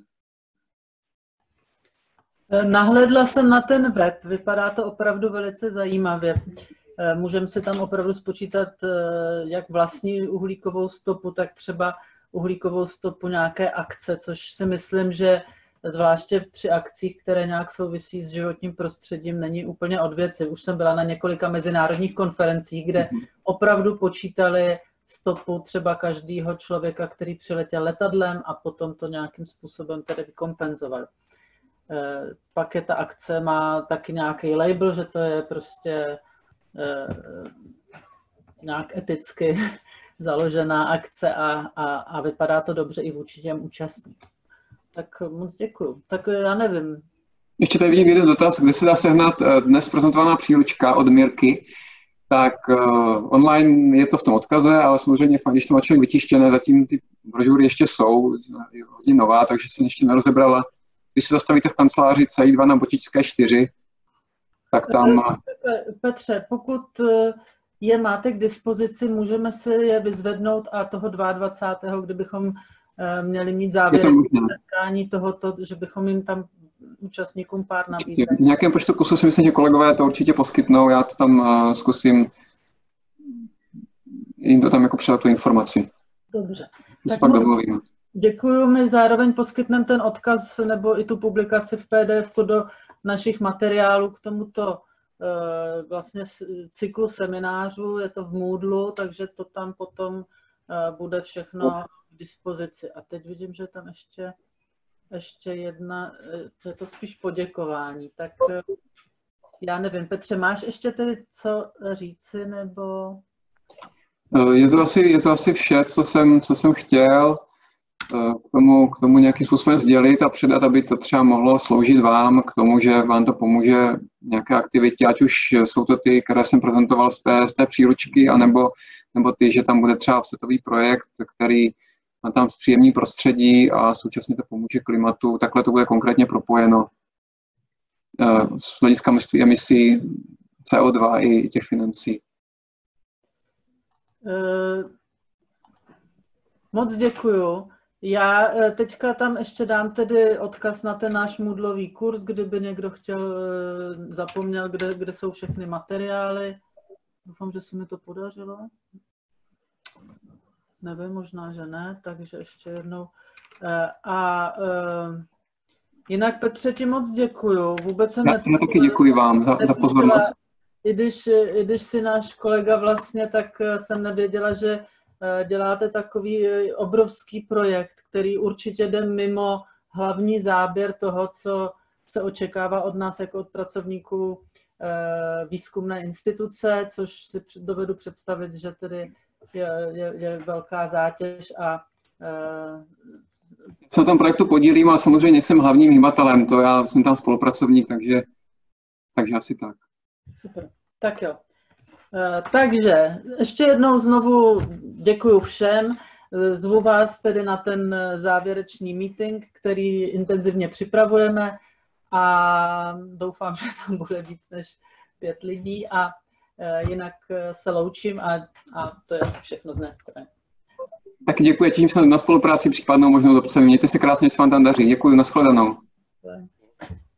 Nahlédla jsem na ten web, vypadá to opravdu velice zajímavě. Můžeme si tam opravdu spočítat jak vlastní uhlíkovou stopu, tak třeba uhlíkovou stopu nějaké akce, což si myslím, že zvláště při akcích, které nějak souvisí s životním prostředím, není úplně od věci. Už jsem byla na několika mezinárodních konferencích, kde opravdu počítali stopu třeba každého člověka, který přiletěl letadlem a potom to nějakým způsobem tedy vykompenzoval. Pak je ta akce, má taky nějaký label, že to je prostě nějak eticky založená akce a vypadá to dobře i vůči těm účastníkům. Tak moc děkuju. Tak já nevím. Ještě tady vidím jeden dotaz, kde se dá sehnat dnes prezentovaná příručka od Mirky. Tak online je to v tom odkaze, ale samozřejmě fajn, když to má člověk vytištěné, zatím ty brožury ještě jsou, je hodně nová, takže jsem ještě nerozebrala. Když se zastavíte v kanceláři C2 na Botičské 4, tak tam... Petře, pokud je máte k dispozici, můžeme si je vyzvednout a toho 22. kdybychom měli mít závěrečné setkání tohoto, že bychom jim tam účastníkům pár nabídli. V nějakém počtu kusů si myslím, že kolegové to určitě poskytnou, já to tam zkusím jim to tam jako předat tu informaci. Dobře. Tak pak domluvíme. Děkuju, my zároveň poskytneme ten odkaz nebo i tu publikaci v PDF do našich materiálů k tomuto vlastně cyklu seminářů, je to v Moodlu, takže to tam potom bude všechno k dispozici. A teď vidím, že tam ještě jedna, že je to spíš poděkování. Tak já nevím, Petře, máš ještě tedy co říci, nebo... Je to asi vše, co jsem chtěl k tomu nějakým způsobem sdělit a předat, aby to třeba mohlo sloužit vám k tomu, že vám to pomůže nějaké aktivitě, ať už jsou to ty, které jsem prezentoval z té příručky, anebo ty, že tam bude třeba offsetový projekt, který tam zpříjemní prostředí a současně to pomůže klimatu. Takhle to bude konkrétně propojeno z hlediska množství emisí CO2 i těch financí. Moc děkuju. Já teďka tam ještě dám tedy odkaz na ten náš Moodlový kurz, kdyby někdo zapomněl, kde jsou všechny materiály. Doufám, že se mi to podařilo. Nevím, možná, že ne, takže ještě jednou. Jinak, Petře, ti moc děkuju. Vůbec jsem já taky děkuji vám za pozornost. I když jsi náš kolega vlastně, tak jsem nevěděla, že děláte takový obrovský projekt, který určitě jde mimo hlavní záběr toho, co se očekává od nás jako od pracovníků výzkumné instituce, což si dovedu představit, že tedy je velká zátěž a se na tom projektu podílím, ale samozřejmě nejsem hlavním hýbatelem, to já jsem tam spolupracovník, takže asi tak. Super, tak jo. Takže ještě jednou znovu děkuju všem. Zvu vás tedy na ten závěrečný meeting, který intenzivně připravujeme a doufám, že tam bude víc než 5 lidí a jinak se loučím a to je asi všechno z mé strany. Taky děkuji, těším se na spolupráci případnou možnou s obcemi. Mějte se krásně, se vám tam daří. Děkuji, nashledanou.